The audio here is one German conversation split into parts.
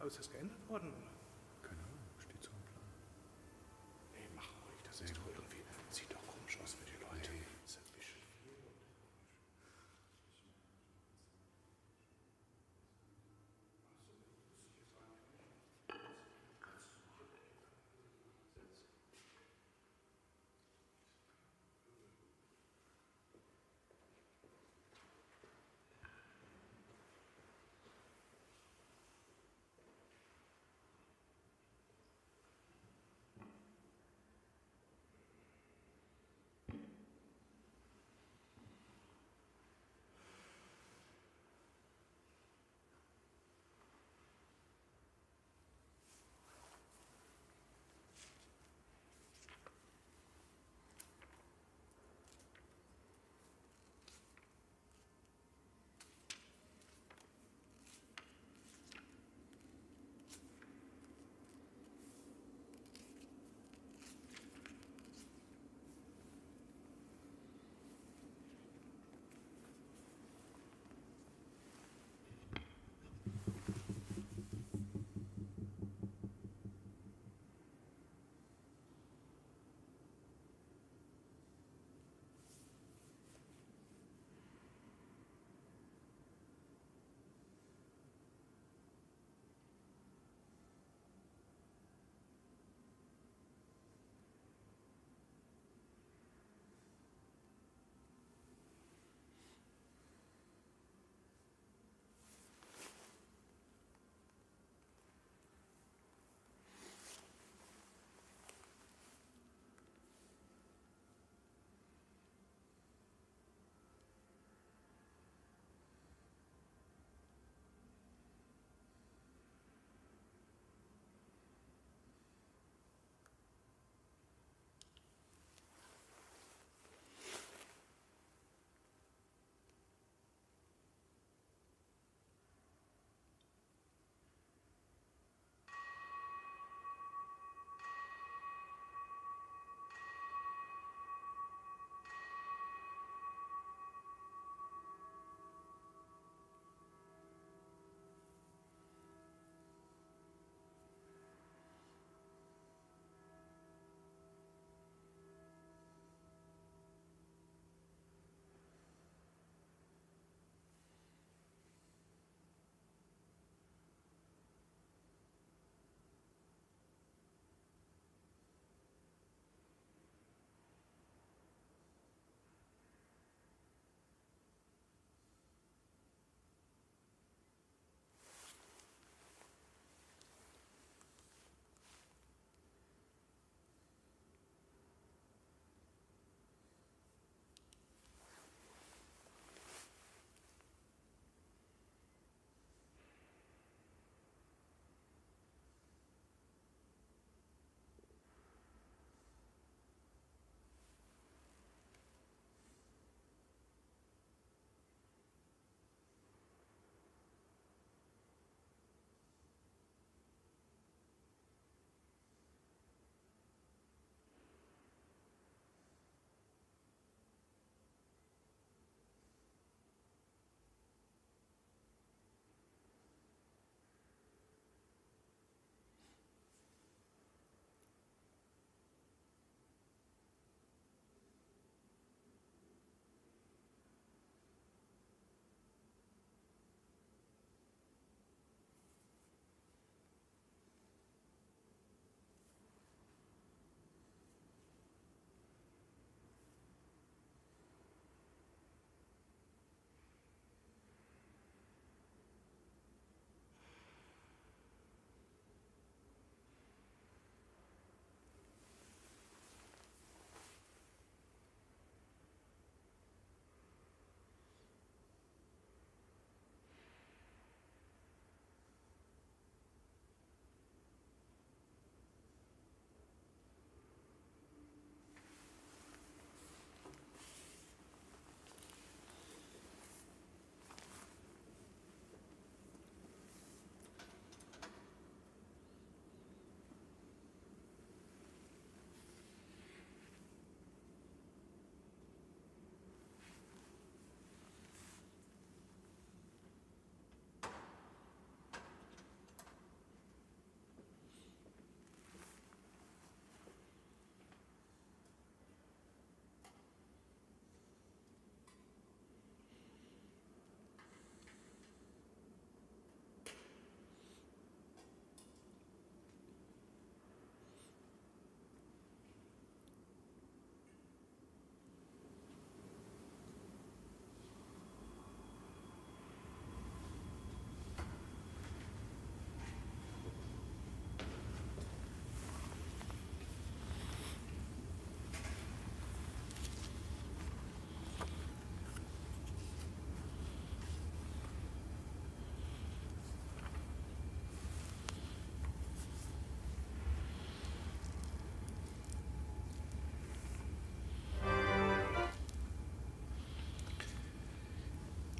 Aber ist das geändert worden? Oder? Keine Ahnung, steht so im Plan. Nee, mach ruhig, das ist doch irgendwie. Sieht doch komisch aus für die Leute. Nee. Das ist ein bisschen viel.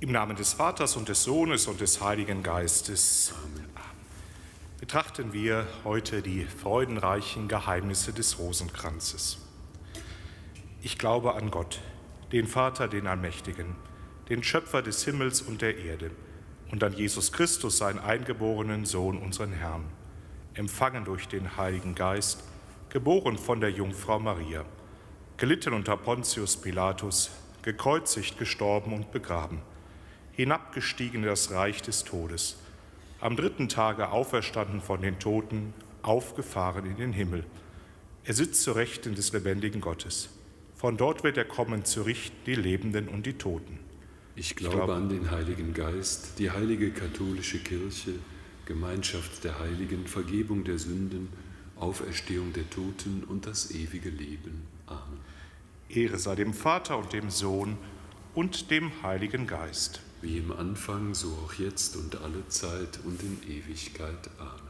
Im Namen des Vaters und des Sohnes und des Heiligen Geistes. Amen. Betrachten wir heute die freudenreichen Geheimnisse des Rosenkranzes. Ich glaube an Gott, den Vater, den Allmächtigen, den Schöpfer des Himmels und der Erde, und an Jesus Christus, seinen eingeborenen Sohn, unseren Herrn, empfangen durch den Heiligen Geist, geboren von der Jungfrau Maria, gelitten unter Pontius Pilatus, gekreuzigt, gestorben und begraben, hinabgestiegen in das Reich des Todes, am dritten Tage auferstanden von den Toten, aufgefahren in den Himmel. Er sitzt zur Rechten des lebendigen Gottes. Von dort wird er kommen zu richten die Lebenden und die Toten. Ich glaube an den Heiligen Geist, die heilige katholische Kirche, Gemeinschaft der Heiligen, Vergebung der Sünden, Auferstehung der Toten und das ewige Leben. Amen. Ehre sei dem Vater und dem Sohn und dem Heiligen Geist. Wie im Anfang, so auch jetzt und alle Zeit und in Ewigkeit. Amen.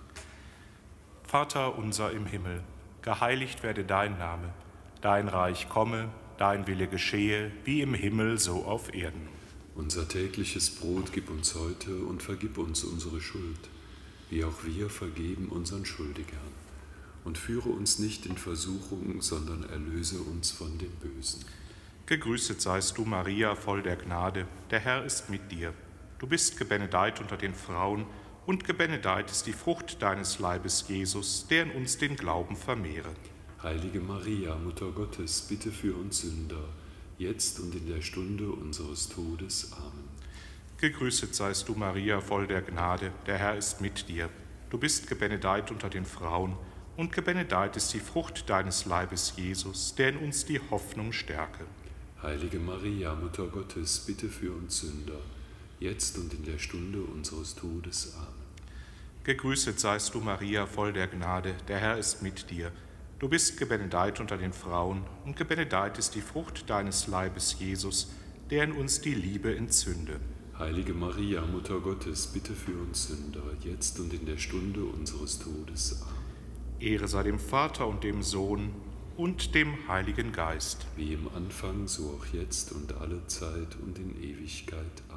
Vater unser im Himmel, geheiligt werde dein Name, dein Reich komme, dein Wille geschehe, wie im Himmel, so auf Erden. Unser tägliches Brot gib uns heute und vergib uns unsere Schuld, wie auch wir vergeben unseren Schuldigern. Und führe uns nicht in Versuchung, sondern erlöse uns von dem Bösen. Gegrüßet seist du, Maria, voll der Gnade, der Herr ist mit dir. Du bist gebenedeit unter den Frauen, und gebenedeit ist die Frucht deines Leibes, Jesus, der in uns den Glauben vermehre. Heilige Maria, Mutter Gottes, bitte für uns Sünder, jetzt und in der Stunde unseres Todes. Amen. Gegrüßet seist du, Maria, voll der Gnade, der Herr ist mit dir. Du bist gebenedeit unter den Frauen, und gebenedeit ist die Frucht deines Leibes, Jesus, der in uns die Hoffnung stärke. Heilige Maria, Mutter Gottes, bitte für uns Sünder, jetzt und in der Stunde unseres Todes. Amen. Gegrüßet seist du, Maria, voll der Gnade, der Herr ist mit dir. Du bist gebenedeit unter den Frauen, und gebenedeit ist die Frucht deines Leibes, Jesus, der in uns die Liebe entzünde. Heilige Maria, Mutter Gottes, bitte für uns Sünder, jetzt und in der Stunde unseres Todes. Amen. Ehre sei dem Vater und dem Sohn und dem Heiligen Geist. Wie im Anfang, so auch jetzt und alle Zeit und in Ewigkeit. Amen.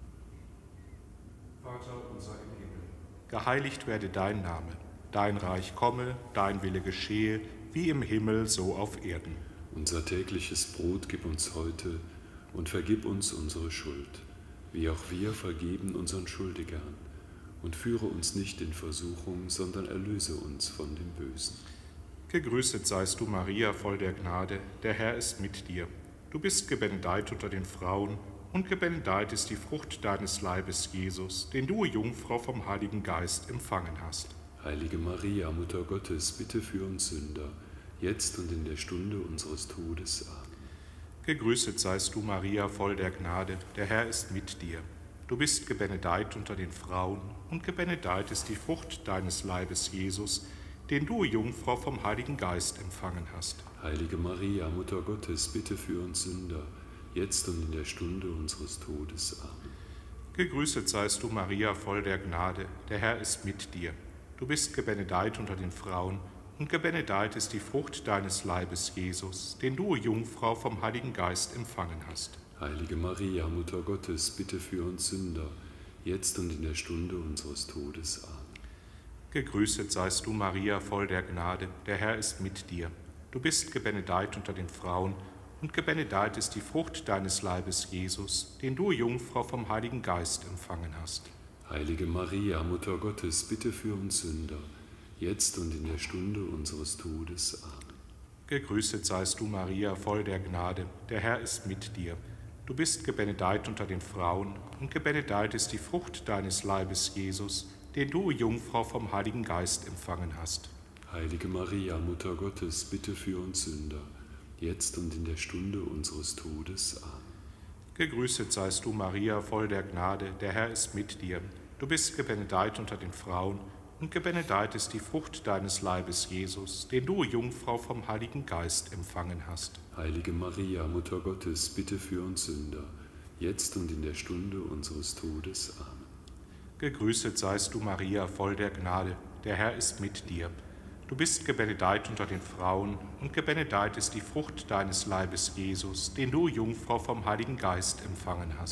Vater unser im Himmel, geheiligt werde dein Name, dein Reich komme, dein Wille geschehe, wie im Himmel, so auf Erden. Unser tägliches Brot gib uns heute und vergib uns unsere Schuld, wie auch wir vergeben unseren Schuldigern. Und führe uns nicht in Versuchung, sondern erlöse uns von dem Bösen. Gegrüßet seist du, Maria, voll der Gnade, der Herr ist mit dir. Du bist gebenedeit unter den Frauen, und gebenedeit ist die Frucht deines Leibes, Jesus, den du, Jungfrau, vom Heiligen Geist empfangen hast. Heilige Maria, Mutter Gottes, bitte für uns Sünder, jetzt und in der Stunde unseres Todes. Amen. Gegrüßet seist du, Maria, voll der Gnade, der Herr ist mit dir. Du bist gebenedeit unter den Frauen, und gebenedeit ist die Frucht deines Leibes, Jesus, den du, Jungfrau, vom Heiligen Geist empfangen hast. Heilige Maria, Mutter Gottes, bitte für uns Sünder, jetzt und in der Stunde unseres Todes. Amen. Gegrüßet seist du, Maria, voll der Gnade, der Herr ist mit dir. Du bist gebenedeit unter den Frauen, und gebenedeit ist die Frucht deines Leibes, Jesus, den du, Jungfrau, vom Heiligen Geist empfangen hast. Heilige Maria, Mutter Gottes, bitte für uns Sünder, jetzt und in der Stunde unseres Todes. Amen. Gegrüßet seist du, Maria, voll der Gnade, der Herr ist mit dir. Du bist gebenedeit unter den Frauen, und gebenedeit ist die Frucht deines Leibes, Jesus, den du, Jungfrau, vom Heiligen Geist empfangen hast. Heilige Maria, Mutter Gottes, bitte für uns Sünder, jetzt und in der Stunde unseres Todes. Amen. Gegrüßet seist du, Maria, voll der Gnade, der Herr ist mit dir. Du bist gebenedeit unter den Frauen, und gebenedeit ist die Frucht deines Leibes, Jesus, den du, Jungfrau, vom Heiligen Geist empfangen hast. Heilige Maria, Mutter Gottes, bitte für uns Sünder, jetzt und in der Stunde unseres Todes. Amen. Gegrüßet seist du, Maria, voll der Gnade, der Herr ist mit dir. Du bist gebenedeit unter den Frauen, und gebenedeit ist die Frucht deines Leibes, Jesus, den du, Jungfrau, vom Heiligen Geist empfangen hast. Heilige Maria, Mutter Gottes, bitte für uns Sünder, jetzt und in der Stunde unseres Todes. Amen. Gegrüßet seist du, Maria, voll der Gnade, der Herr ist mit dir. Du bist gebenedeit unter den Frauen, und gebenedeit ist die Frucht deines Leibes, Jesus, den du, Jungfrau, vom Heiligen Geist empfangen hast.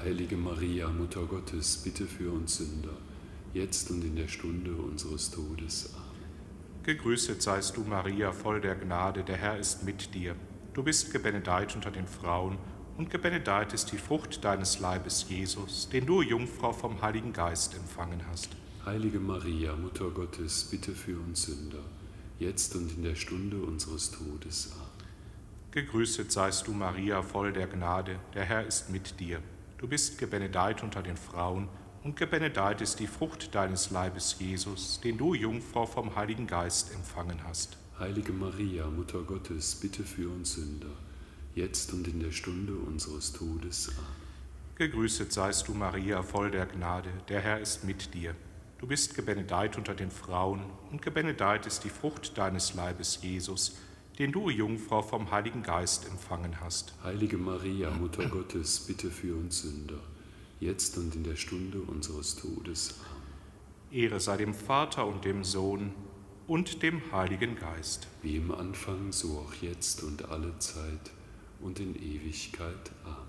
Heilige Maria, Mutter Gottes, bitte für uns Sünder, jetzt und in der Stunde unseres Todes. Amen. Gegrüßet seist du, Maria, voll der Gnade, der Herr ist mit dir. Du bist gebenedeit unter den Frauen, und gebenedeit ist die Frucht deines Leibes, Jesus, den du, Jungfrau, vom Heiligen Geist empfangen hast. Heilige Maria, Mutter Gottes, bitte für uns Sünder, jetzt und in der Stunde unseres Todes. Amen. Gegrüßet seist du, Maria, voll der Gnade, der Herr ist mit dir. Du bist gebenedeit unter den Frauen, und gebenedeit ist die Frucht deines Leibes, Jesus, den du, Jungfrau, vom Heiligen Geist empfangen hast. Heilige Maria, Mutter Gottes, bitte für uns Sünder, jetzt und in der Stunde unseres Todes. Amen. Gegrüßet seist du, Maria, voll der Gnade, der Herr ist mit dir. Du bist gebenedeit unter den Frauen, und gebenedeit ist die Frucht deines Leibes, Jesus, den du, Jungfrau, vom Heiligen Geist empfangen hast. Heilige Maria, Mutter Gottes, bitte für uns Sünder, jetzt und in der Stunde unseres Todes. Amen. Ehre sei dem Vater und dem Sohn und dem Heiligen Geist. Wie im Anfang, so auch jetzt und alle Zeit und in Ewigkeit. Amen.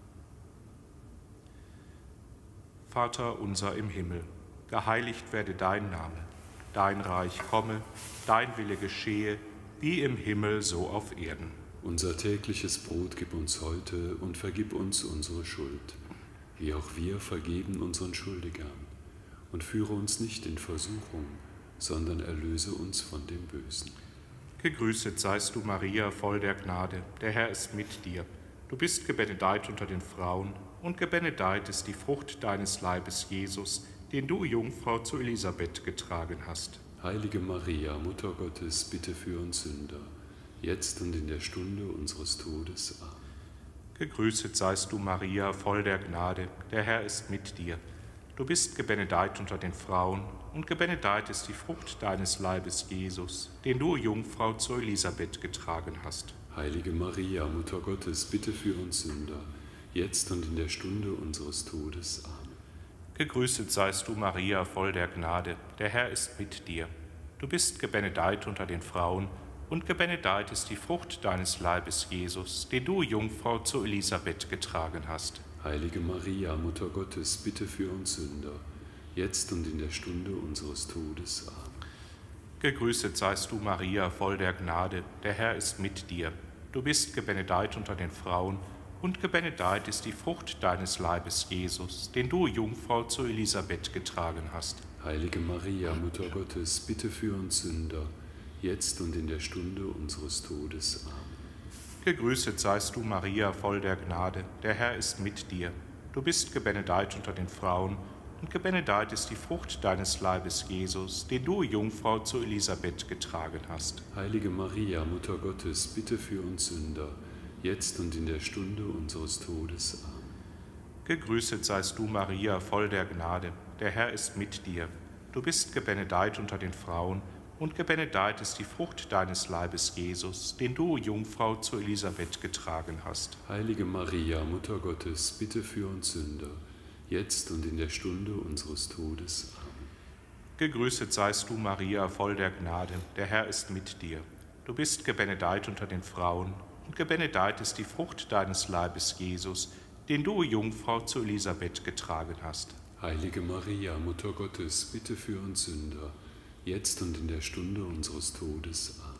Vater unser im Himmel, geheiligt werde dein Name, dein Reich komme, dein Wille geschehe, wie im Himmel so auf Erden. Unser tägliches Brot gib uns heute und vergib uns unsere Schuld, wie auch wir vergeben unseren Schuldigern. Und führe uns nicht in Versuchung, sondern erlöse uns von dem Bösen. Gegrüßet seist du, Maria, voll der Gnade, der Herr ist mit dir. Du bist gebenedeit unter den Frauen, und gebenedeit ist die Frucht deines Leibes, Jesus, den du, Jungfrau, zu Elisabeth getragen hast. Heilige Maria, Mutter Gottes, bitte für uns Sünder, jetzt und in der Stunde unseres Todes. Amen. Gegrüßet seist du, Maria, voll der Gnade, der Herr ist mit dir. Du bist gebenedeit unter den Frauen, und gebenedeit ist die Frucht deines Leibes, Jesus, den du, Jungfrau, zu Elisabeth getragen hast. Heilige Maria, Mutter Gottes, bitte für uns Sünder, jetzt und in der Stunde unseres Todes. Amen. Gegrüßet seist du, Maria, voll der Gnade, der Herr ist mit dir. Du bist gebenedeit unter den Frauen, und gebenedeit ist die Frucht deines Leibes, Jesus, den du, Jungfrau, zu Elisabeth getragen hast. Heilige Maria, Mutter Gottes, bitte für uns Sünder, jetzt und in der Stunde unseres Todes. Amen. Gegrüßet seist du, Maria, voll der Gnade, der Herr ist mit dir. Du bist gebenedeit unter den Frauen, und gebenedeit ist die Frucht deines Leibes, Jesus, den du, Jungfrau, zu Elisabeth getragen hast. Heilige Maria, Mutter Gottes, bitte für uns Sünder, jetzt und in der Stunde unseres Todes. Amen. Gegrüßet seist du, Maria, voll der Gnade, der Herr ist mit dir. Du bist gebenedeit unter den Frauen, und gebenedeit ist die Frucht deines Leibes, Jesus, den du, Jungfrau, zu Elisabeth getragen hast. Heilige Maria, Mutter Gottes, bitte für uns Sünder, jetzt und in der Stunde unseres Todes. Amen. Gegrüßet seist du, Maria, voll der Gnade, der Herr ist mit dir. Du bist gebenedeit unter den Frauen, und gebenedeit ist die Frucht deines Leibes, Jesus, den du, Jungfrau, zu Elisabeth getragen hast. Heilige Maria, Mutter Gottes, bitte für uns Sünder, jetzt und in der Stunde unseres Todes. Amen. Gegrüßet seist du, Maria, voll der Gnade, der Herr ist mit dir. Du bist gebenedeit unter den Frauen, und gebenedeit ist die Frucht deines Leibes, Jesus, den du, Jungfrau, zu Elisabeth getragen hast. Heilige Maria, Mutter Gottes, bitte für uns Sünder, jetzt und in der Stunde unseres Todes. Amen.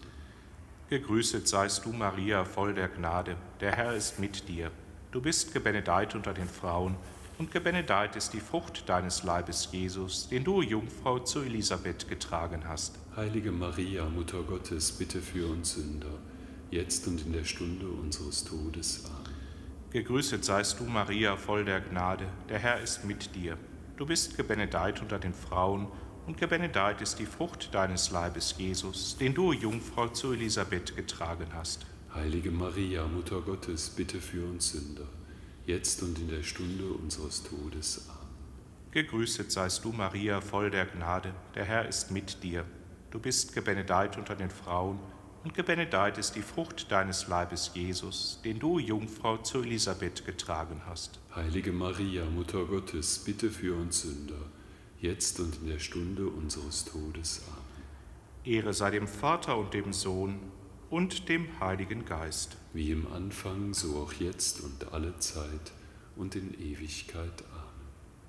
Gegrüßet seist du, Maria, voll der Gnade, der Herr ist mit dir. Du bist gebenedeit unter den Frauen, und gebenedeit ist die Frucht deines Leibes, Jesus, den du, Jungfrau, zu Elisabeth getragen hast. Heilige Maria, Mutter Gottes, bitte für uns Sünder, jetzt und in der Stunde unseres Todes. Amen. Gegrüßet seist du, Maria, voll der Gnade, der Herr ist mit dir. Du bist gebenedeit unter den Frauen, und gebenedeit ist die Frucht deines Leibes, Jesus, den du, Jungfrau, zu Elisabeth getragen hast. Heilige Maria, Mutter Gottes, bitte für uns Sünder, jetzt und in der Stunde unseres Todes. Amen. Gegrüßet seist du, Maria, voll der Gnade, der Herr ist mit dir. Du bist gebenedeit unter den Frauen, und gebenedeit ist die Frucht deines Leibes, Jesus, den du, Jungfrau, zu Elisabeth getragen hast. Heilige Maria, Mutter Gottes, bitte für uns Sünder, jetzt und in der Stunde unseres Todes. Amen. Ehre sei dem Vater und dem Sohn und dem Heiligen Geist. Wie im Anfang, so auch jetzt und alle Zeit und in Ewigkeit. Amen.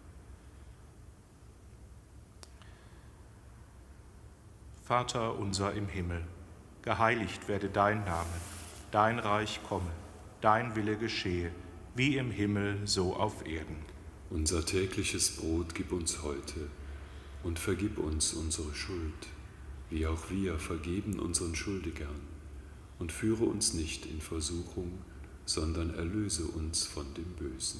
Vater unser im Himmel, geheiligt werde dein Name, dein Reich komme, dein Wille geschehe, wie im Himmel, so auf Erden. Unser tägliches Brot gib uns heute und vergib uns unsere Schuld, wie auch wir vergeben unseren Schuldigern. Und führe uns nicht in Versuchung, sondern erlöse uns von dem Bösen.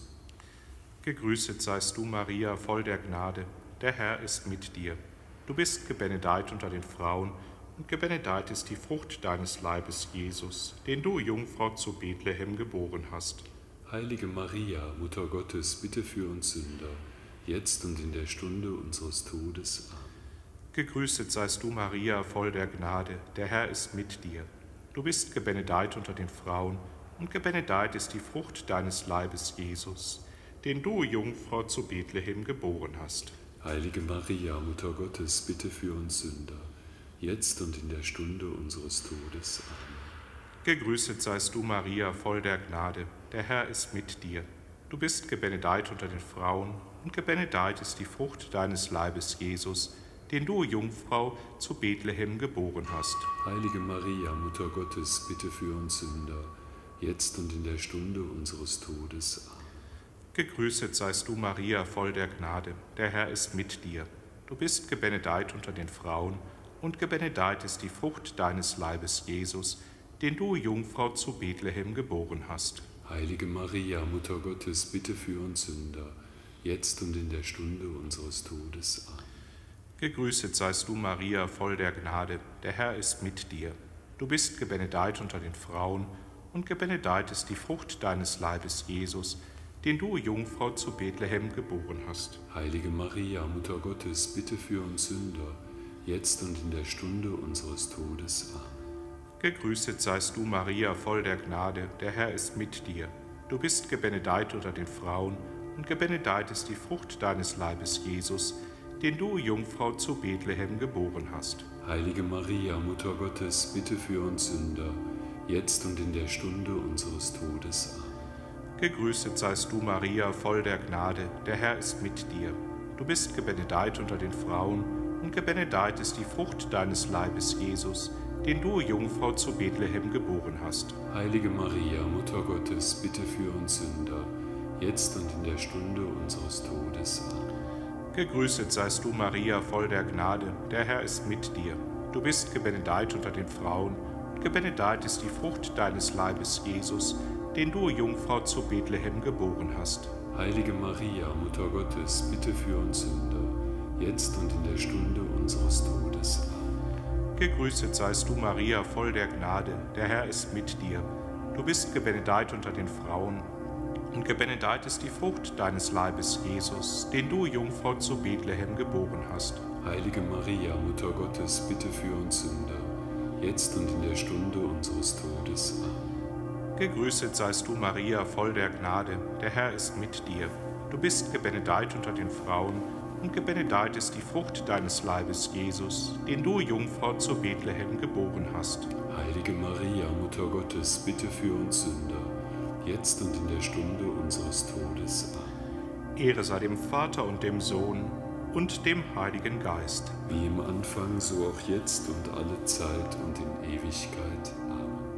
Gegrüßet seist du, Maria, voll der Gnade, der Herr ist mit dir. Du bist gebenedeit unter den Frauen, und gebenedeit ist die Frucht deines Leibes, Jesus, den du, Jungfrau, zu Bethlehem geboren hast. Heilige Maria, Mutter Gottes, bitte für uns Sünder, jetzt und in der Stunde unseres Todes. Amen. Gegrüßet seist du, Maria, voll der Gnade, der Herr ist mit dir. Du bist gebenedeit unter den Frauen, und gebenedeit ist die Frucht deines Leibes, Jesus, den du, Jungfrau, zu Bethlehem geboren hast. Heilige Maria, Mutter Gottes, bitte für uns Sünder, jetzt und in der Stunde unseres Todes. Amen. Gegrüßet seist du, Maria, voll der Gnade, der Herr ist mit dir. Du bist gebenedeit unter den Frauen, und gebenedeit ist die Frucht deines Leibes, Jesus, den du, Jungfrau, zu Bethlehem geboren hast. Heilige Maria, Mutter Gottes, bitte für uns Sünder, jetzt und in der Stunde unseres Todes. Amen. Gegrüßet seist du, Maria, voll der Gnade, der Herr ist mit dir. Du bist gebenedeit unter den Frauen, und gebenedeit ist die Frucht deines Leibes, Jesus, den du, Jungfrau, zu Bethlehem geboren hast. Heilige Maria, Mutter Gottes, bitte für uns Sünder, jetzt und in der Stunde unseres Todes. Amen. Gegrüßet seist du, Maria, voll der Gnade, der Herr ist mit dir. Du bist gebenedeit unter den Frauen, und gebenedeit ist die Frucht deines Leibes, Jesus, den du, Jungfrau, zu Bethlehem geboren hast. Heilige Maria, Mutter Gottes, bitte für uns Sünder, jetzt und in der Stunde unseres Todes. Amen. Gegrüßet seist du, Maria, voll der Gnade, der Herr ist mit dir. Du bist gebenedeit unter den Frauen, und gebenedeit ist die Frucht deines Leibes, Jesus, den du, Jungfrau, zu Bethlehem geboren hast. Heilige Maria, Mutter Gottes, bitte für uns Sünder, jetzt und in der Stunde unseres Todes. Amen. Gegrüßet seist du, Maria, voll der Gnade, der Herr ist mit dir. Du bist gebenedeit unter den Frauen, und gebenedeit ist die Frucht deines Leibes, Jesus, den du, Jungfrau, zu Bethlehem geboren hast. Heilige Maria, Mutter Gottes, bitte für uns Sünder, jetzt und in der Stunde unseres Todes. Amen. Gegrüßet seist du, Maria, voll der Gnade, der Herr ist mit dir. Du bist gebenedeit unter den Frauen, und gebenedeit ist die Frucht deines Leibes, Jesus, den du, Jungfrau, zu Bethlehem geboren hast. Heilige Maria, Mutter Gottes, bitte für uns Sünder, jetzt und in der Stunde unseres Todes. Amen. Gegrüßet seist du, Maria, voll der Gnade, der Herr ist mit dir. Du bist gebenedeit unter den Frauen, und gebenedeit ist die Frucht deines Leibes, Jesus, den du, Jungfrau, zu Bethlehem geboren hast. Heilige Maria, Mutter Gottes, bitte für uns Sünder, jetzt und in der Stunde unseres Todes. Amen. Gegrüßet seist du, Maria, voll der Gnade, der Herr ist mit dir. Du bist gebenedeit unter den Frauen, und gebenedeit ist die Frucht deines Leibes, Jesus, den du, Jungfrau, zu Bethlehem geboren hast. Heilige Maria, Mutter Gottes, bitte für uns Sünder, jetzt und in der Stunde unseres Todes. Amen. Ehre sei dem Vater und dem Sohn und dem Heiligen Geist. Wie im Anfang, so auch jetzt und alle Zeit und in Ewigkeit. Amen.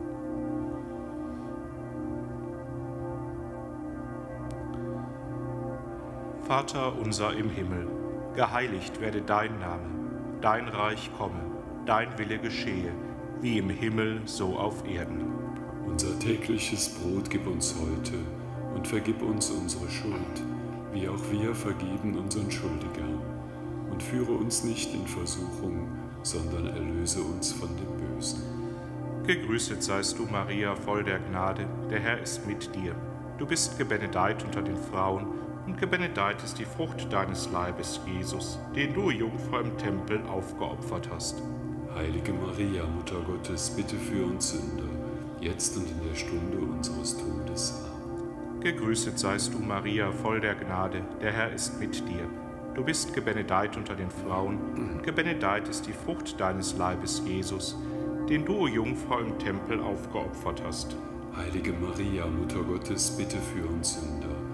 Vater unser im Himmel, geheiligt werde dein Name, dein Reich komme, dein Wille geschehe, wie im Himmel, so auf Erden. Unser tägliches Brot gib uns heute und vergib uns unsere Schuld, wie auch wir vergeben unseren Schuldigern. Und führe uns nicht in Versuchung, sondern erlöse uns von dem Bösen. Gegrüßet seist du, Maria, voll der Gnade, der Herr ist mit dir. Du bist gebenedeit unter den Frauen, und gebenedeit ist die Frucht deines Leibes, Jesus, den du, Jungfrau, im Tempel aufgeopfert hast. Heilige Maria, Mutter Gottes, bitte für uns Sünder, jetzt und in der Stunde unseres Todes. Amen. Gegrüßet seist du, Maria, voll der Gnade, der Herr ist mit dir. Du bist gebenedeit unter den Frauen, und gebenedeit ist die Frucht deines Leibes, Jesus, den du, Jungfrau, im Tempel aufgeopfert hast. Heilige Maria, Mutter Gottes, bitte für uns Sünder,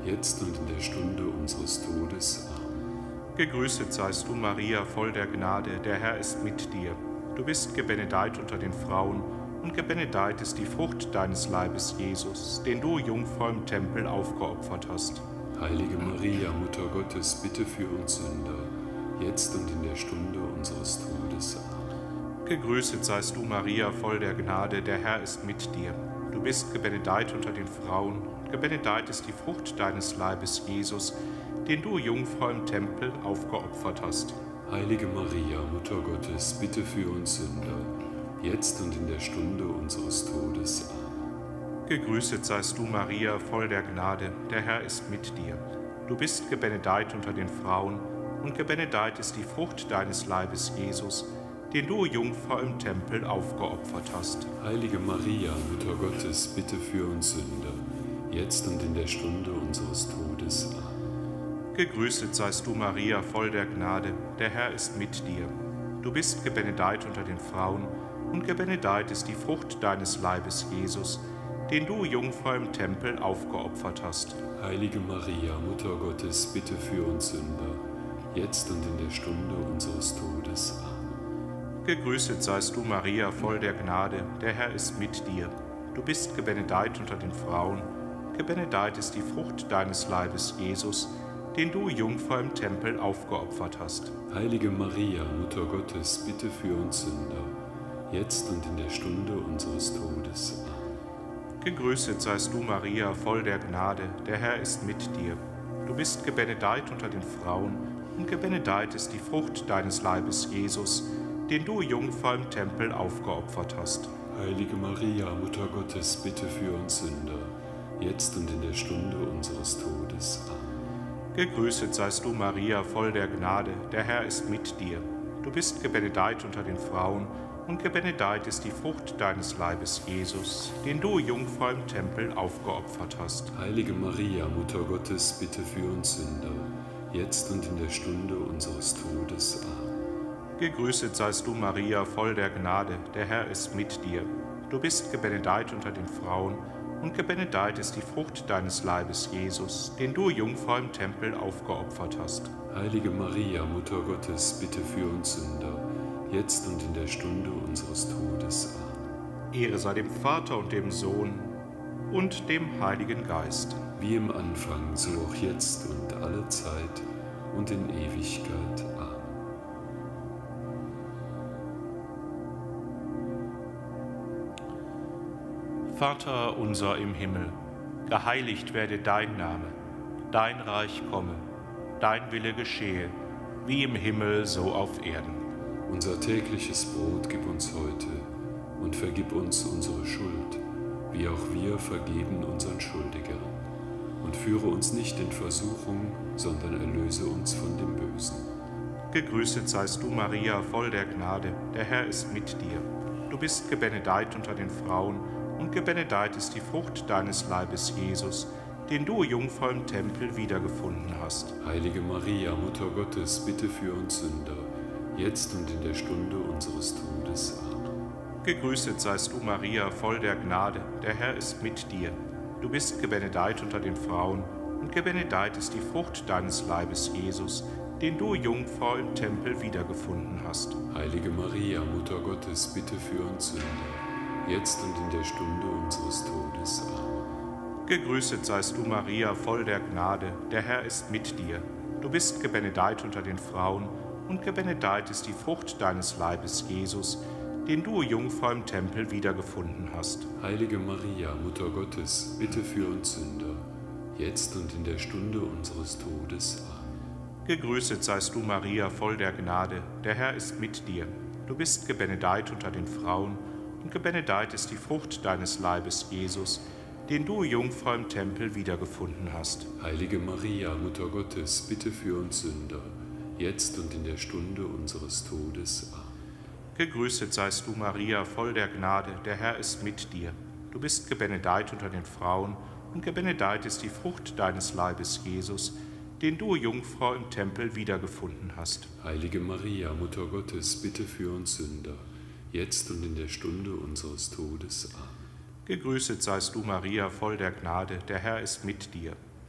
jetzt und in der Stunde unseres Todes. Amen. Gegrüßet seist du, Maria, voll der Gnade, der Herr ist mit dir. Du bist gebenedeit unter den Frauen, und gebenedeit ist die Frucht deines Leibes, Jesus, den du jungfrau im Tempel aufgeopfert hast. Heilige Maria, Mutter Gottes, bitte für uns Sünder, jetzt und in der Stunde unseres Todes. Amen. Gegrüßet seist du, Maria, voll der Gnade, der Herr ist mit dir. Du bist gebenedeit unter den Frauen, und gebenedeit ist die Frucht deines Leibes, Jesus, den du jungfrau im Tempel aufgeopfert hast. Heilige Maria, Mutter Gottes, bitte für uns Sünder, jetzt und in der Stunde unseres Todes. Amen. Gegrüßet seist du, Maria, voll der Gnade, der Herr ist mit dir. Du bist gebenedeit unter den Frauen, und gebenedeit ist die Frucht deines Leibes, Jesus, den du jungfrau im Tempel aufgeopfert hast. Heilige Maria, Mutter Gottes, bitte für uns Sünder, jetzt und in der Stunde unseres Todes. Amen. Gegrüßet seist du, Maria, voll der Gnade, der Herr ist mit dir. Du bist gebenedeit unter den Frauen, und gebenedeit ist die Frucht deines Leibes, Jesus, den du jungfrau im Tempel aufgeopfert hast. Heilige Maria, Mutter Gottes, bitte für uns Sünder, jetzt und in der Stunde unseres Todes. Amen. Gegrüßet seist du, Maria, voll der Gnade, der Herr ist mit dir. Du bist gebenedeit unter den Frauen, gebenedeit ist die Frucht deines Leibes, Jesus, den du jungfrau im Tempel aufgeopfert hast. Heilige Maria, Mutter Gottes, bitte für uns Sünder, jetzt und in der Stunde unseres Todes. Amen. Gegrüßet seist du, Maria, voll der Gnade, der Herr ist mit dir. Du bist gebenedeit unter den Frauen, und gebenedeit ist die Frucht deines Leibes, Jesus, den du jungfrau im Tempel aufgeopfert hast. Heilige Maria, Mutter Gottes, bitte für uns Sünder, jetzt und in der Stunde unseres Todes. Amen. Gegrüßet seist du, Maria, voll der Gnade, der Herr ist mit dir. Du bist gebenedeit unter den Frauen, und gebenedeit ist die Frucht deines Leibes, Jesus, den du jungfrau im Tempel aufgeopfert hast. Heilige Maria, Mutter Gottes, bitte für uns Sünder, jetzt und in der Stunde unseres Todes. Amen. Gegrüßet seist du, Maria, voll der Gnade, der Herr ist mit dir. Du bist gebenedeit unter den Frauen, und gebenedeit ist die Frucht deines Leibes, Jesus, den du jungfrau im Tempel aufgeopfert hast. Heilige Maria, Mutter Gottes, bitte für uns Sünder, jetzt und in der Stunde unseres Todes. Amen. Ehre sei dem Vater und dem Sohn und dem Heiligen Geist. Wie im Anfang, so auch jetzt und alle Zeit und in Ewigkeit. Amen. Vater unser im Himmel, geheiligt werde dein Name, dein Reich komme, dein Wille geschehe, wie im Himmel so auf Erden. Unser tägliches Brot gib uns heute und vergib uns unsere Schuld, wie auch wir vergeben unseren Schuldigern. Und führe uns nicht in Versuchung, sondern erlöse uns von dem Bösen. Gegrüßet seist du, Maria, voll der Gnade, der Herr ist mit dir. Du bist gebenedeit unter den Frauen, und gebenedeit ist die Frucht deines Leibes, Jesus, den du jungfrau im Tempel wiedergefunden hast. Heilige Maria, Mutter Gottes, bitte für uns Sünder, jetzt und in der Stunde unseres Todes. Amen. Gegrüßet seist du, Maria, voll der Gnade, der Herr ist mit dir. Du bist gebenedeit unter den Frauen, und gebenedeit ist die Frucht deines Leibes, Jesus, den du jungfrau im Tempel wiedergefunden hast. Heilige Maria, Mutter Gottes, bitte für uns Sünder, jetzt und in der Stunde unseres Todes. Amen. Gegrüßet seist du, Maria, voll der Gnade, der Herr ist mit dir. Du bist gebenedeit unter den Frauen, und gebenedeit ist die Frucht deines Leibes, Jesus, den du jungfrau im Tempel wiedergefunden hast. Heilige Maria, Mutter Gottes, bitte für uns Sünder, jetzt und in der Stunde unseres Todes. Amen. Gegrüßet seist du, Maria, voll der Gnade, der Herr ist mit dir. Du bist gebenedeit unter den Frauen, und gebenedeit ist die Frucht deines Leibes, Jesus, den du jungfrau im Tempel wiedergefunden hast. Heilige Maria, Mutter Gottes, bitte für uns Sünder, jetzt und in der Stunde unseres Todes. Amen. Gegrüßet seist du, Maria, voll der Gnade, der Herr ist mit dir. Du bist gebenedeit unter den Frauen, und gebenedeit ist die Frucht deines Leibes, Jesus, den du jungfrau im Tempel wiedergefunden hast. Heilige Maria, Mutter Gottes, bitte für uns Sünder, jetzt und in der Stunde unseres Todes. Amen. Gegrüßet seist du, Maria, voll der Gnade, der Herr ist mit dir.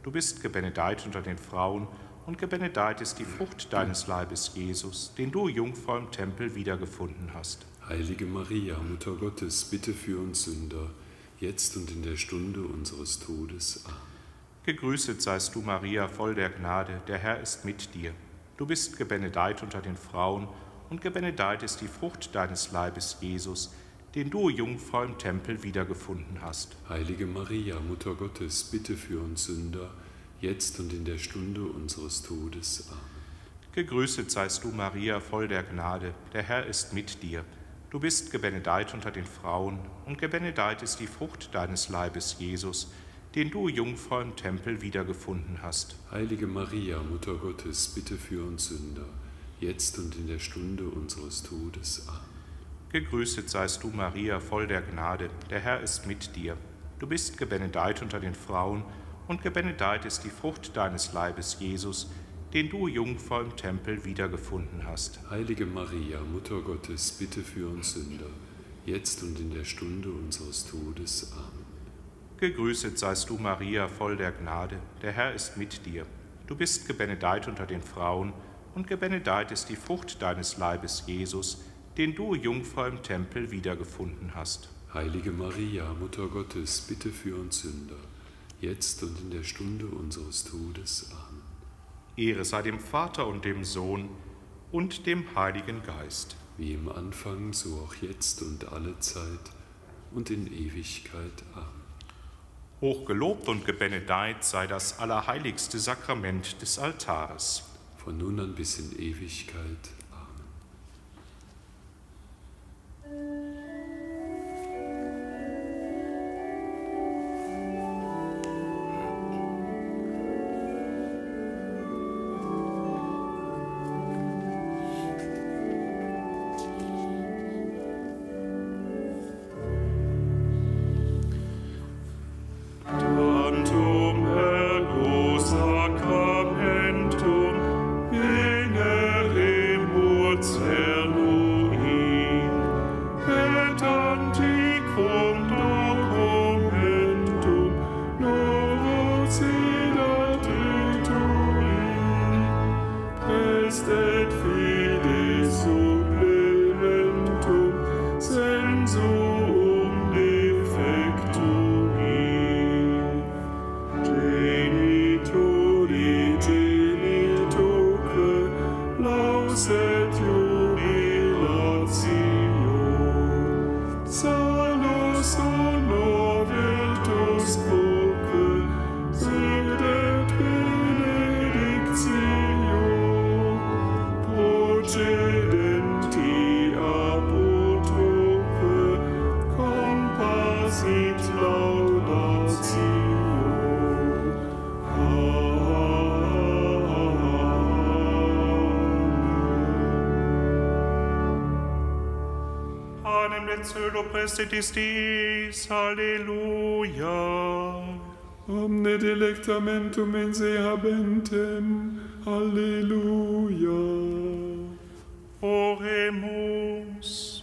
Du bist gebenedeit unter den Frauen, und gebenedeit ist die Frucht deines Leibes, Jesus, den du, Jungfrau, im Tempel wiedergefunden hast. Heilige Maria, Mutter Gottes, bitte für uns Sünder, jetzt und in der Stunde unseres Todes. Amen. Gegrüßet seist du, Maria, voll der Gnade, der Herr ist mit dir. Du bist gebenedeit unter den Frauen, und gebenedeit ist die Frucht deines Leibes, Jesus, den du, Jungfrau, im Tempel wiedergefunden hast. Heilige Maria, Mutter Gottes, bitte für uns Sünder, jetzt und in der Stunde unseres Todes. Amen. Gegrüßet seist du, Maria, voll der Gnade, der Herr ist mit dir. Du bist gebenedeit unter den Frauen, und gebenedeit ist die Frucht deines Leibes, Jesus, den du, Jungfrau, im Tempel wiedergefunden hast. Heilige Maria, Mutter Gottes, bitte für uns Sünder, jetzt und in der Stunde unseres Todes. Amen. Gegrüßet seist du, Maria, voll der Gnade, der Herr ist mit dir. Du bist gebenedeit unter den Frauen, und gebenedeit ist die Frucht deines Leibes, Jesus, den du, Jungfrau, im Tempel wiedergefunden hast. Heilige Maria, Mutter Gottes, bitte für uns Sünder, jetzt und in der Stunde unseres Todes. Amen. Gegrüßet seist du, Maria, voll der Gnade, der Herr ist mit dir. Du bist gebenedeit unter den Frauen, und gebenedeit ist die Frucht deines Leibes, Jesus, den du, Jungfrau, im Tempel wiedergefunden hast. Heilige Maria, Mutter Gottes, bitte für uns Sünder, jetzt und in der Stunde unseres Todes. Amen. Ehre sei dem Vater und dem Sohn und dem Heiligen Geist. Wie im Anfang, so auch jetzt und alle Zeit und in Ewigkeit. Amen. Hochgelobt und gebenedeit sei das allerheiligste Sakrament des Altares. Von nun an bis in Ewigkeit. Dies, Halleluja. Omne delectamentum in se habentem, Halleluja. Oremus.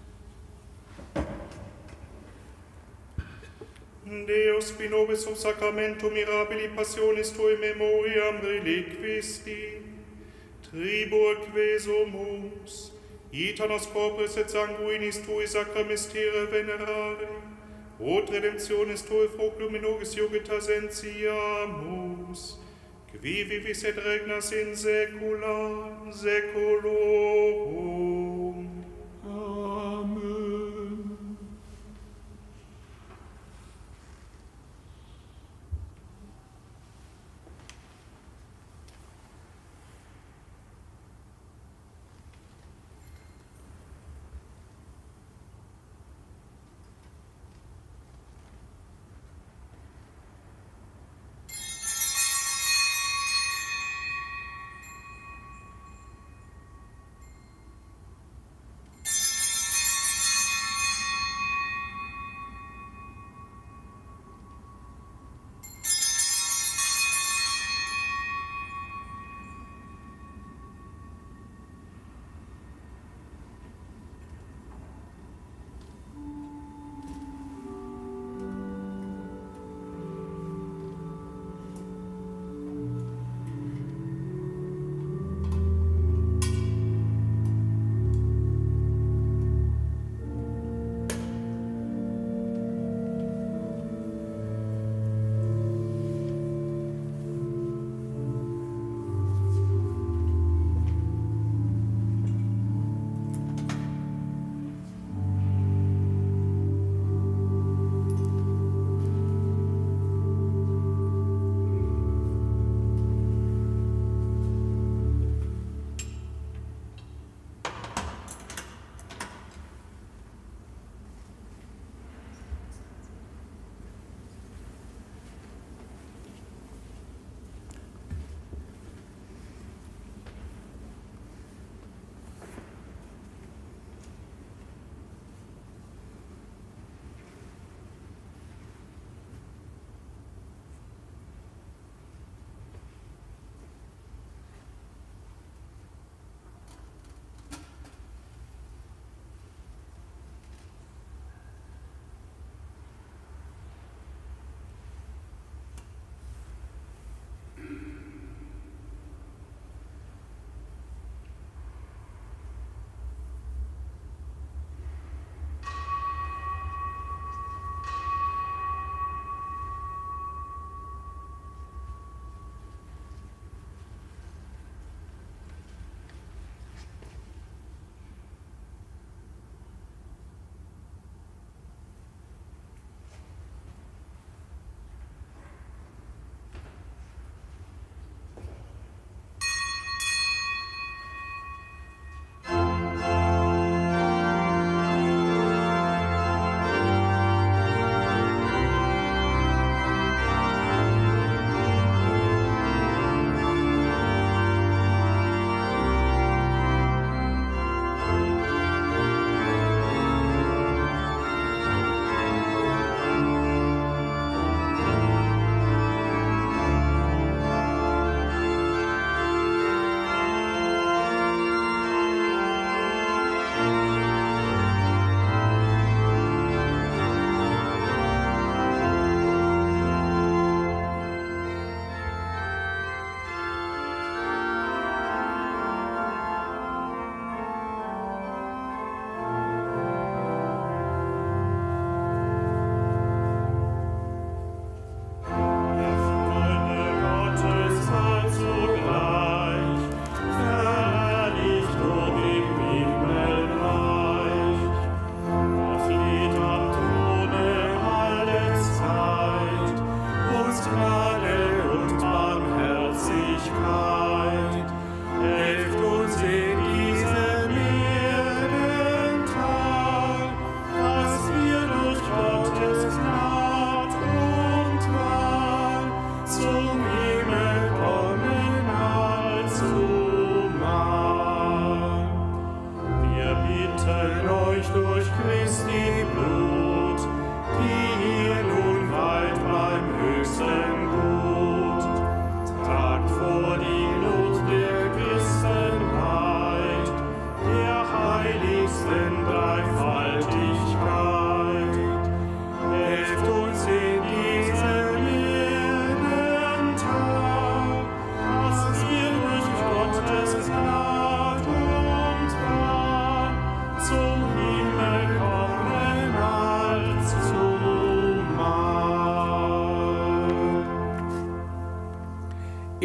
Deus, qui nobis sub sacramentum mirabili passionis tui memoriam reliquisti, tribur que sumus, ita nos corporis et sanguinis tui sacra mystere venerare, ut redemptionis tui fructum in nobis iugita sentiamus, qui vivis et regnas in saecula saeculorum. Amen.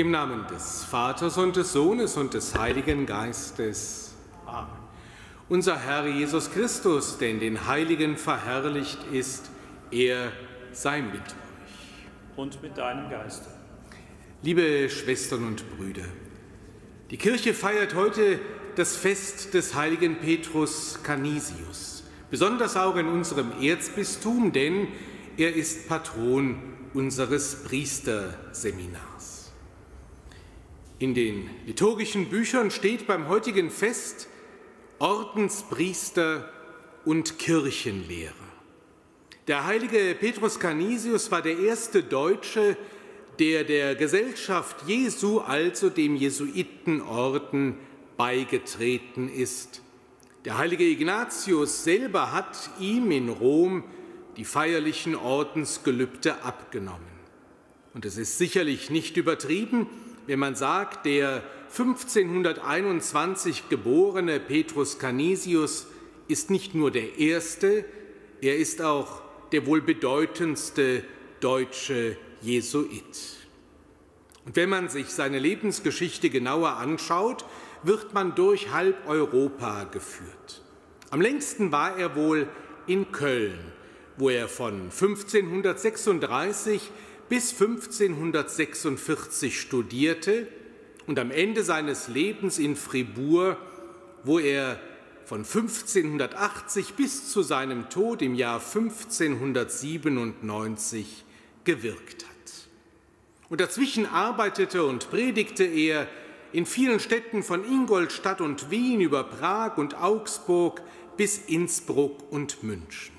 Im Namen des Vaters und des Sohnes und des Heiligen Geistes. Amen. Unser Herr Jesus Christus, der in den Heiligen verherrlicht ist, er sei mit euch. Und mit deinem Geiste. Liebe Schwestern und Brüder, die Kirche feiert heute das Fest des heiligen Petrus Canisius, besonders auch in unserem Erzbistum, denn er ist Patron unseres Priesterseminars. In den liturgischen Büchern steht beim heutigen Fest Ordenspriester und Kirchenlehrer. Der heilige Petrus Canisius war der erste Deutsche, der der Gesellschaft Jesu, also dem Jesuitenorden, beigetreten ist. Der heilige Ignatius selber hat ihm in Rom die feierlichen Ordensgelübde abgenommen. Und es ist sicherlich nicht übertrieben, wenn man sagt, der 1521 geborene Petrus Canisius ist nicht nur der erste, er ist auch der wohl bedeutendste deutsche Jesuit. Und wenn man sich seine Lebensgeschichte genauer anschaut, wird man durch halb Europa geführt. Am längsten war er wohl in Köln, wo er von 1536 bis 1546 studierte und am Ende seines Lebens in Fribourg, wo er von 1580 bis zu seinem Tod im Jahr 1597 gewirkt hat. Und dazwischen arbeitete und predigte er in vielen Städten von Ingolstadt und Wien über Prag und Augsburg bis Innsbruck und München.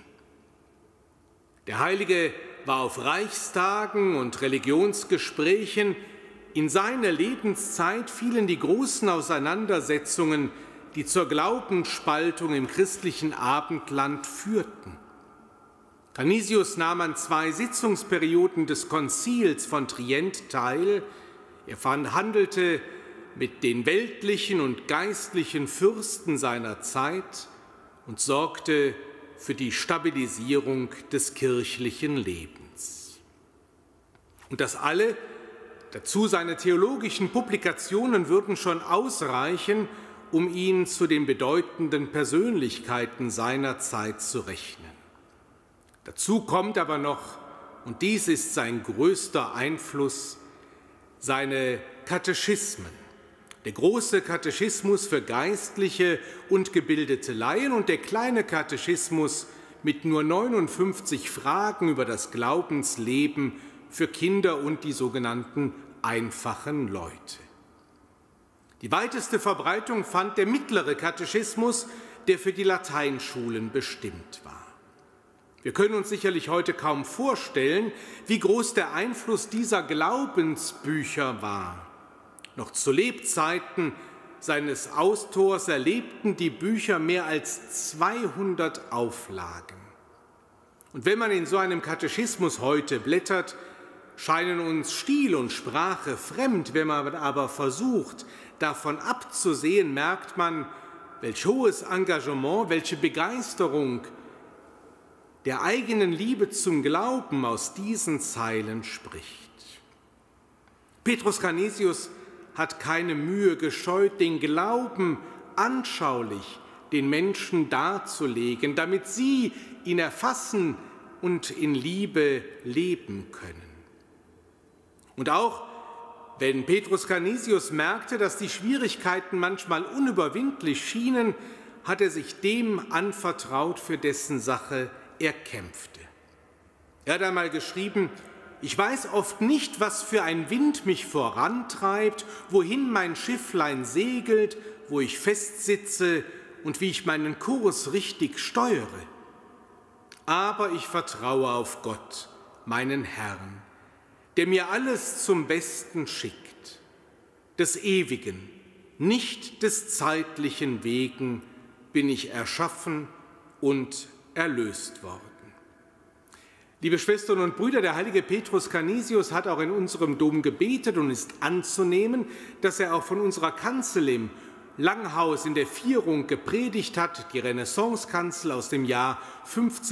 Der Heilige war auf Reichstagen und Religionsgesprächen. In seiner Lebenszeit fielen die großen Auseinandersetzungen, die zur Glaubensspaltung im christlichen Abendland führten. Canisius nahm an 2 Sitzungsperioden des Konzils von Trient teil. Er verhandelte mit den weltlichen und geistlichen Fürsten seiner Zeit und sorgte für die Stabilisierung des kirchlichen Lebens. Und das alle, dazu seine theologischen Publikationen, würden schon ausreichen, um ihn zu den bedeutenden Persönlichkeiten seiner Zeit zu rechnen. Dazu kommt aber noch, und dies ist sein größter Einfluss, seine Katechismen. Der große Katechismus für geistliche und gebildete Laien und der kleine Katechismus mit nur 59 Fragen über das Glaubensleben für Kinder und die sogenannten einfachen Leute. Die weiteste Verbreitung fand der mittlere Katechismus, der für die Lateinschulen bestimmt war. Wir können uns sicherlich heute kaum vorstellen, wie groß der Einfluss dieser Glaubensbücher war. Noch zu Lebzeiten seines Autors erlebten die Bücher mehr als 200 Auflagen. Und wenn man in so einem Katechismus heute blättert, scheinen uns Stil und Sprache fremd. Wenn man aber versucht, davon abzusehen, merkt man, welch hohes Engagement, welche Begeisterung der eigenen Liebe zum Glauben aus diesen Zeilen spricht. Petrus Canisius hat keine Mühe gescheut, den Glauben anschaulich den Menschen darzulegen, damit sie ihn erfassen und in Liebe leben können. Und auch wenn Petrus Canisius merkte, dass die Schwierigkeiten manchmal unüberwindlich schienen, hat er sich dem anvertraut, für dessen Sache er kämpfte. Er hat einmal geschrieben: Ich weiß oft nicht, was für ein Wind mich vorantreibt, wohin mein Schifflein segelt, wo ich festsitze und wie ich meinen Kurs richtig steuere. Aber ich vertraue auf Gott, meinen Herrn, der mir alles zum Besten schickt, des Ewigen, nicht des Zeitlichen wegen bin ich erschaffen und erlöst worden. Liebe Schwestern und Brüder, der heilige Petrus Canisius hat auch in unserem Dom gebetet und ist anzunehmen, dass er auch von unserer Kanzel im Langhaus in der Vierung gepredigt hat, die Renaissancekanzel aus dem Jahr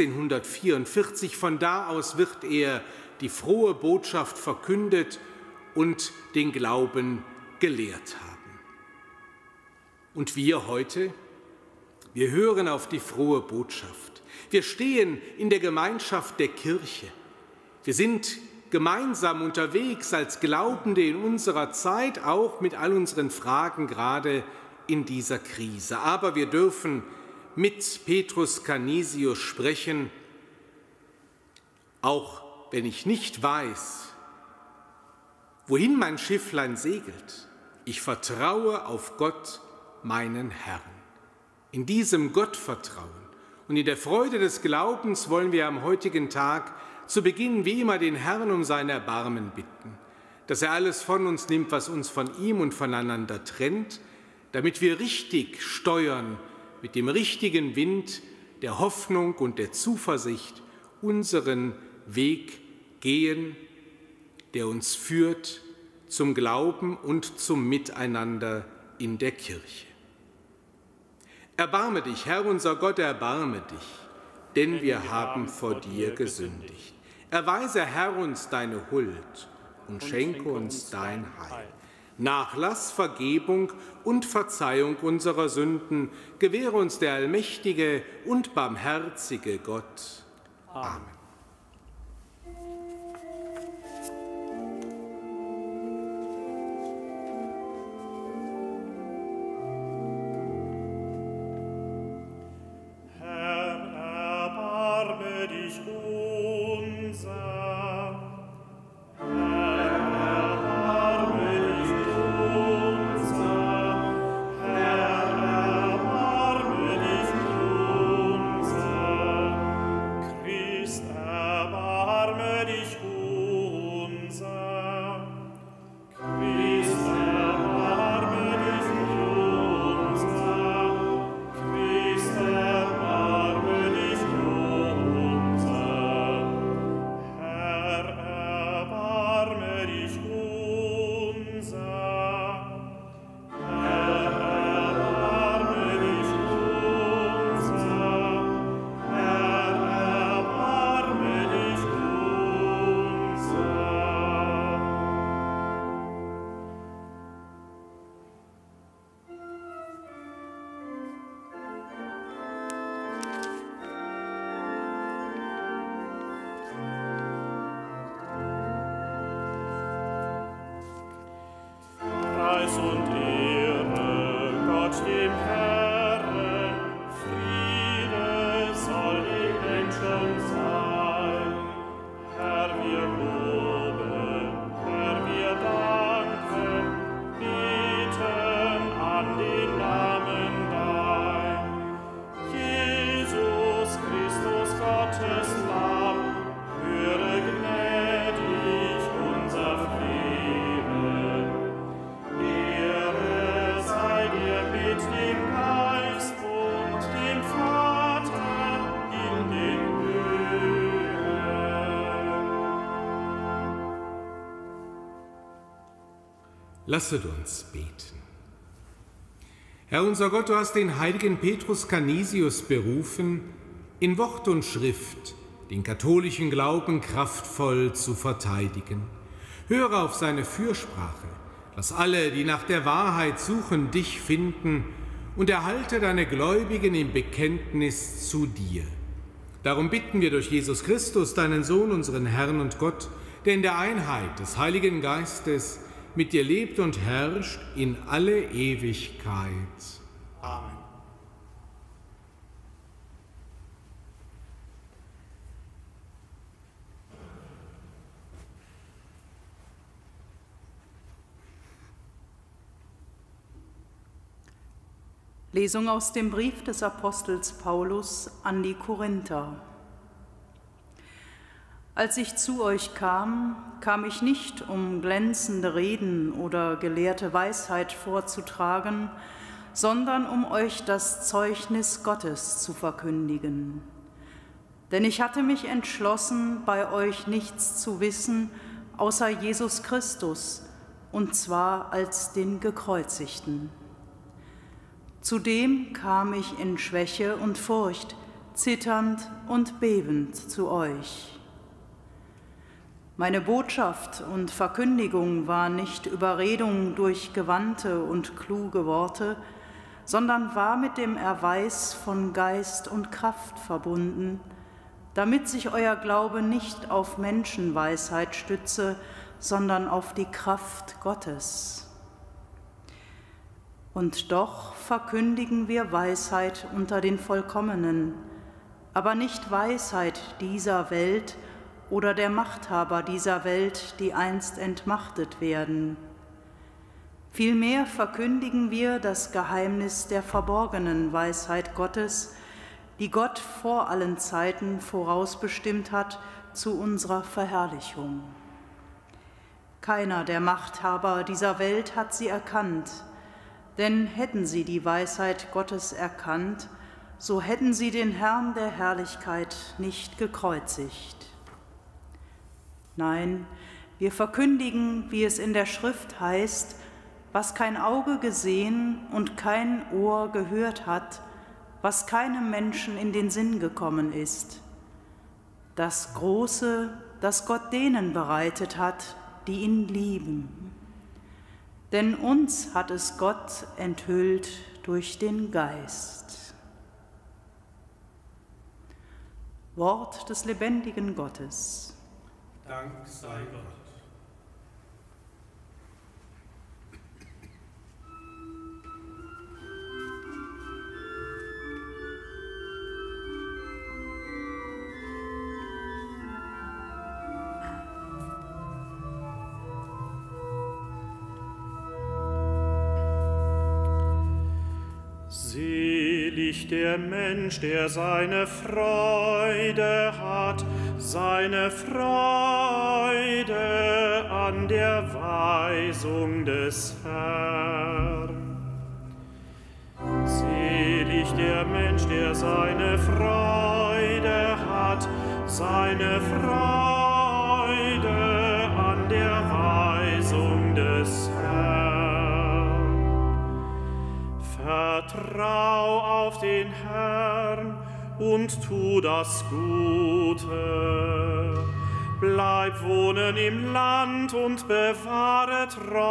1544. Von da aus wird er die frohe Botschaft verkündet und den Glauben gelehrt haben. Und wir heute, wir hören auf die frohe Botschaft. Wir stehen in der Gemeinschaft der Kirche. Wir sind gemeinsam unterwegs als Glaubende in unserer Zeit, auch mit all unseren Fragen, gerade in dieser Krise. Aber wir dürfen mit Petrus Canisius sprechen, auch wenn ich nicht weiß, wohin mein Schifflein segelt. Ich vertraue auf Gott, meinen Herrn. In diesem Gottvertrauen und in der Freude des Glaubens wollen wir am heutigen Tag zu Beginn wie immer den Herrn um sein Erbarmen bitten, dass er alles von uns nimmt, was uns von ihm und voneinander trennt, damit wir richtig steuern, mit dem richtigen Wind der Hoffnung und der Zuversicht unseren Weg gehen, der uns führt zum Glauben und zum Miteinander in der Kirche. Erbarme dich, Herr unser Gott, erbarme dich, denn wir haben vor dir gesündigt. Erweise, Herr, uns deine Huld und schenke uns dein Heil. Nachlass, Vergebung und Verzeihung unserer Sünden gewähre uns der allmächtige und barmherzige Gott. Amen. Lasset uns beten. Herr unser Gott, du hast den heiligen Petrus Canisius berufen, in Wort und Schrift den katholischen Glauben kraftvoll zu verteidigen. Höre auf seine Fürsprache, lass alle, die nach der Wahrheit suchen, dich finden und erhalte deine Gläubigen im Bekenntnis zu dir. Darum bitten wir durch Jesus Christus, deinen Sohn, unseren Herrn und Gott, der in der Einheit des Heiligen Geistes mit dir lebt und herrscht in alle Ewigkeit. Amen. Lesung aus dem Brief des Apostels Paulus an die Korinther. Als ich zu euch kam, kam ich nicht, um glänzende Reden oder gelehrte Weisheit vorzutragen, sondern um euch das Zeugnis Gottes zu verkündigen. Denn ich hatte mich entschlossen, bei euch nichts zu wissen, außer Jesus Christus, und zwar als den Gekreuzigten. Zudem kam ich in Schwäche und Furcht, zitternd und bebend zu euch. Meine Botschaft und Verkündigung war nicht Überredung durch gewandte und kluge Worte, sondern war mit dem Erweis von Geist und Kraft verbunden, damit sich euer Glaube nicht auf Menschenweisheit stütze, sondern auf die Kraft Gottes. Und doch verkündigen wir Weisheit unter den Vollkommenen, aber nicht Weisheit dieser Welt oder der Machthaber dieser Welt, die einst entmachtet werden. Vielmehr verkündigen wir das Geheimnis der verborgenen Weisheit Gottes, die Gott vor allen Zeiten vorausbestimmt hat zu unserer Verherrlichung. Keiner der Machthaber dieser Welt hat sie erkannt, denn hätten sie die Weisheit Gottes erkannt, so hätten sie den Herrn der Herrlichkeit nicht gekreuzigt. Nein, wir verkündigen, wie es in der Schrift heißt, was kein Auge gesehen und kein Ohr gehört hat, was keinem Menschen in den Sinn gekommen ist. Das Große, das Gott denen bereitet hat, die ihn lieben. Denn uns hat es Gott enthüllt durch den Geist. Wort des lebendigen Gottes. Dank sei Gott. Selig der Mensch, der seine Freude hat, seine Freude an der Weisung des Herrn. Selig der Mensch, der seine Freude hat, seine Freude an der Weisung des Herrn. Vertrau auf den Herrn und tu das Gute. Bleib wohnen im Land und bewahre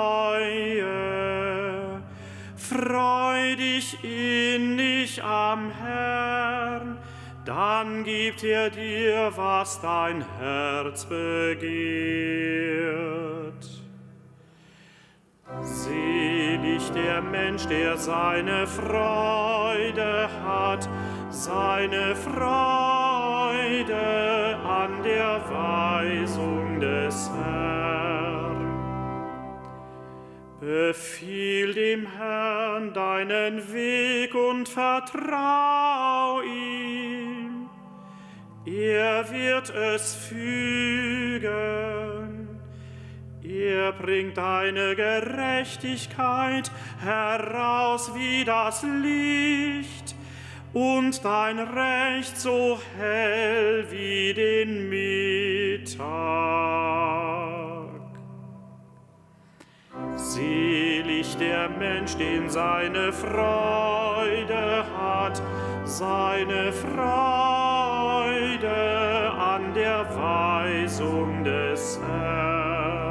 Treue. Freu dich innig am Herrn, dann gibt er dir, was dein Herz begehrt. Selig der Mensch, der seine Freude hat, seine Freude an der Weisung des Herrn. Befiehl dem Herrn deinen Weg und vertrau ihm. Er wird es fügen. Er bringt deine Gerechtigkeit heraus wie das Licht und dein Recht so hell wie den Mittag. Selig der Mensch, den seine Freude hat, seine Freude an der Weisung des Herrn.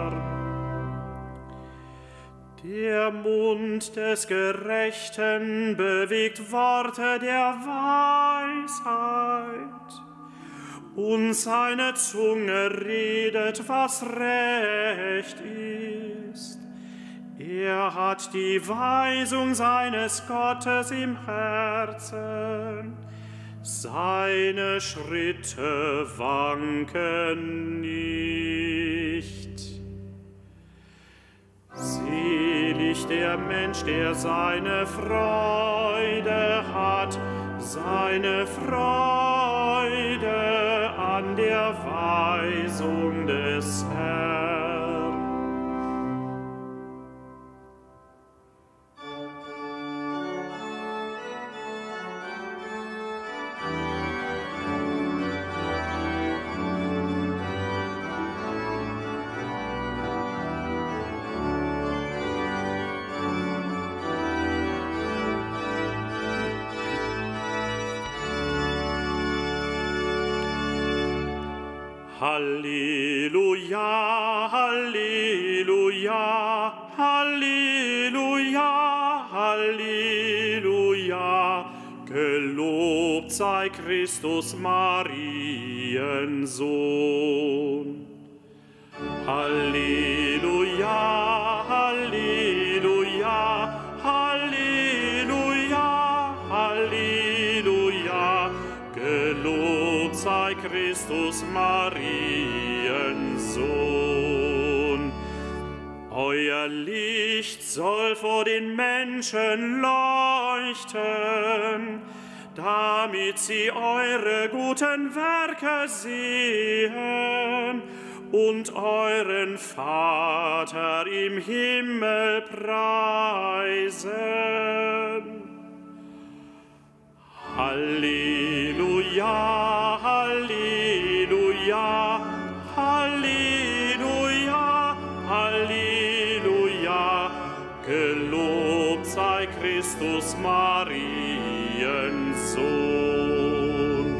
Der Mund des Gerechten bewegt Worte der Weisheit, und seine Zunge redet, was recht ist. Er hat die Weisung seines Gottes im Herzen, seine Schritte wanken nicht. Selig der Mensch, der seine Freude hat, seine Freude an der Weisung des Herrn. Halleluja, Halleluja, Halleluja, Halleluja. Gelobt sei Christus, Mariensohn. Halleluja, Halleluja, Halleluja, Halleluja. Gelobt sei Christus, Mariensohn. Euer Licht soll vor den Menschen leuchten, damit sie eure guten Werke sehen und euren Vater im Himmel preisen. Halleluja, Halleluja, Halleluja, Halleluja. Gelobt sei Christus, Mariensohn.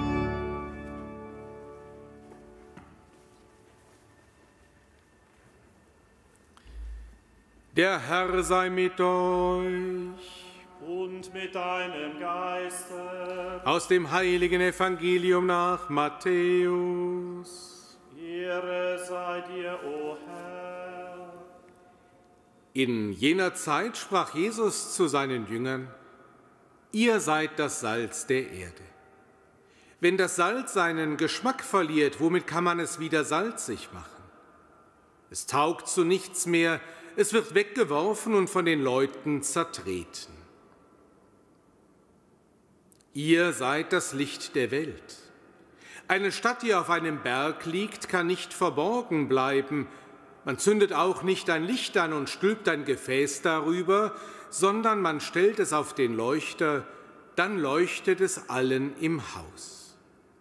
Der Herr sei mit euch. Und mit deinem Geiste. Aus dem heiligen Evangelium nach Matthäus. Ehre sei dir, o Herr. In jener Zeit sprach Jesus zu seinen Jüngern: Ihr seid das Salz der Erde. Wenn das Salz seinen Geschmack verliert, womit kann man es wieder salzig machen? Es taugt zu nichts mehr, es wird weggeworfen und von den Leuten zertreten. Ihr seid das Licht der Welt. Eine Stadt, die auf einem Berg liegt, kann nicht verborgen bleiben. Man zündet auch nicht ein Licht an und stülpt ein Gefäß darüber, sondern man stellt es auf den Leuchter, dann leuchtet es allen im Haus.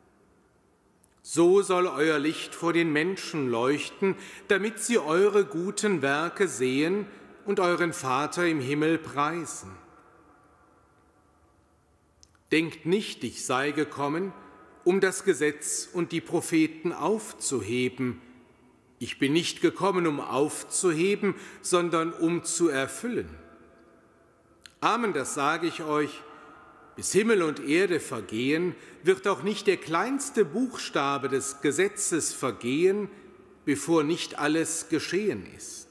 So soll euer Licht vor den Menschen leuchten, damit sie eure guten Werke sehen und euren Vater im Himmel preisen. Denkt nicht, ich sei gekommen, um das Gesetz und die Propheten aufzuheben. Ich bin nicht gekommen, um aufzuheben, sondern um zu erfüllen. Amen, das sage ich euch, bis Himmel und Erde vergehen, wird auch nicht der kleinste Buchstabe des Gesetzes vergehen, bevor nicht alles geschehen ist.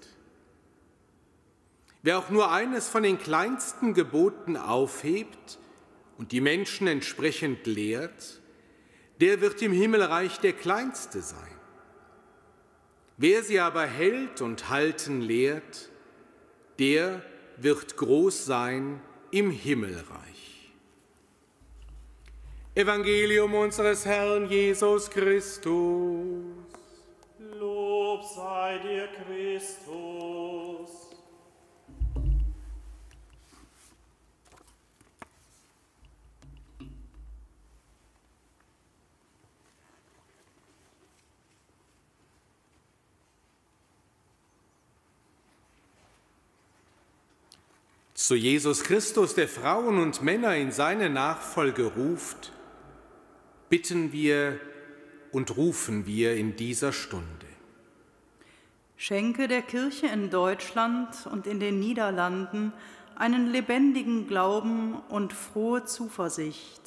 Wer auch nur eines von den kleinsten Geboten aufhebt und die Menschen entsprechend lehrt, der wird im Himmelreich der Kleinste sein. Wer sie aber hält und halten lehrt, der wird groß sein im Himmelreich. Evangelium unseres Herrn Jesus Christus. Lob sei dir, Christus. Zu Jesus Christus, der Frauen und Männer in seine Nachfolge ruft, bitten wir und rufen wir in dieser Stunde. Schenke der Kirche in Deutschland und in den Niederlanden einen lebendigen Glauben und frohe Zuversicht.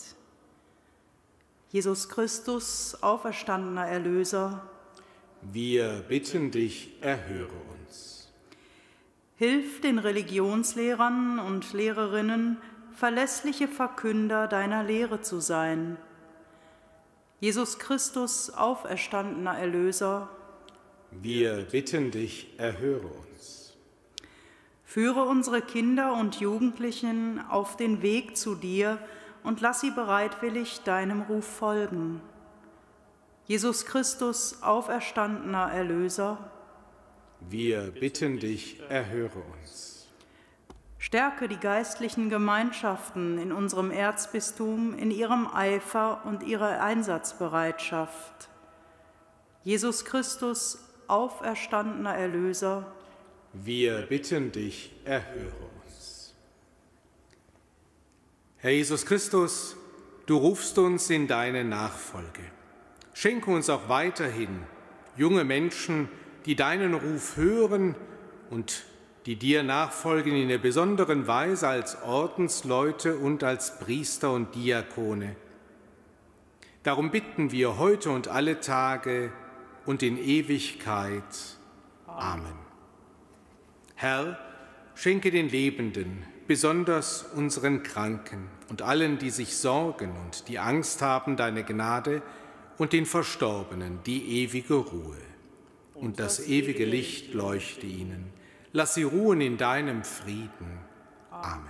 Jesus Christus, auferstandener Erlöser, wir bitten dich, erhöre uns. Hilf den Religionslehrern und Lehrerinnen, verlässliche Verkünder deiner Lehre zu sein. Jesus Christus, auferstandener Erlöser, wir bitten dich, erhöre uns. Führe unsere Kinder und Jugendlichen auf den Weg zu dir und lass sie bereitwillig deinem Ruf folgen. Jesus Christus, auferstandener Erlöser, wir bitten dich, erhöre uns. Stärke die geistlichen Gemeinschaften in unserem Erzbistum in ihrem Eifer und ihrer Einsatzbereitschaft. Jesus Christus, auferstandener Erlöser, wir bitten dich, erhöre uns. Herr Jesus Christus, du rufst uns in deine Nachfolge. Schenke uns auch weiterhin junge Menschen, die deinen Ruf hören und die dir nachfolgen in der besonderen Weise als Ordensleute und als Priester und Diakone. Darum bitten wir heute und alle Tage und in Ewigkeit. Amen. Herr, schenke den Lebenden, besonders unseren Kranken und allen, die sich sorgen und die Angst haben, deine Gnade und den Verstorbenen die ewige Ruhe. Und das ewige Licht leuchte ihnen. Lass sie ruhen in deinem Frieden. Amen.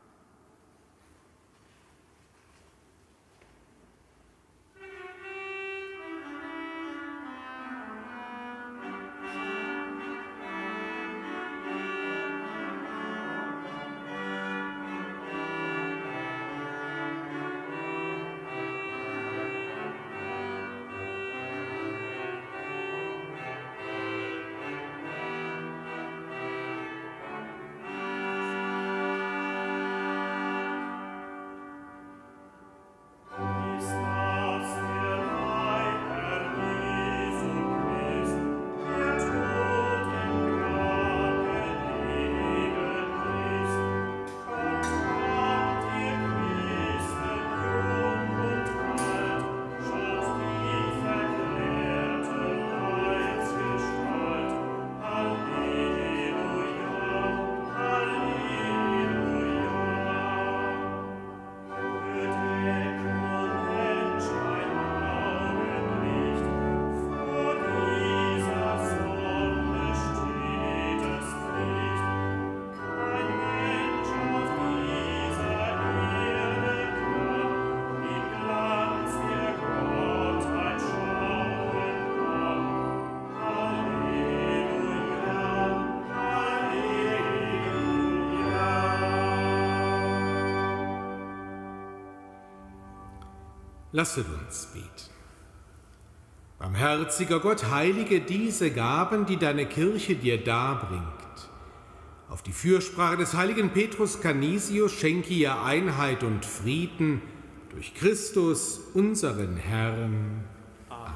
Lasset uns beten. Barmherziger Gott, heilige diese Gaben, die deine Kirche dir darbringt. Auf die Fürsprache des heiligen Petrus Canisius schenke ihr Einheit und Frieden durch Christus, unseren Herrn. Amen.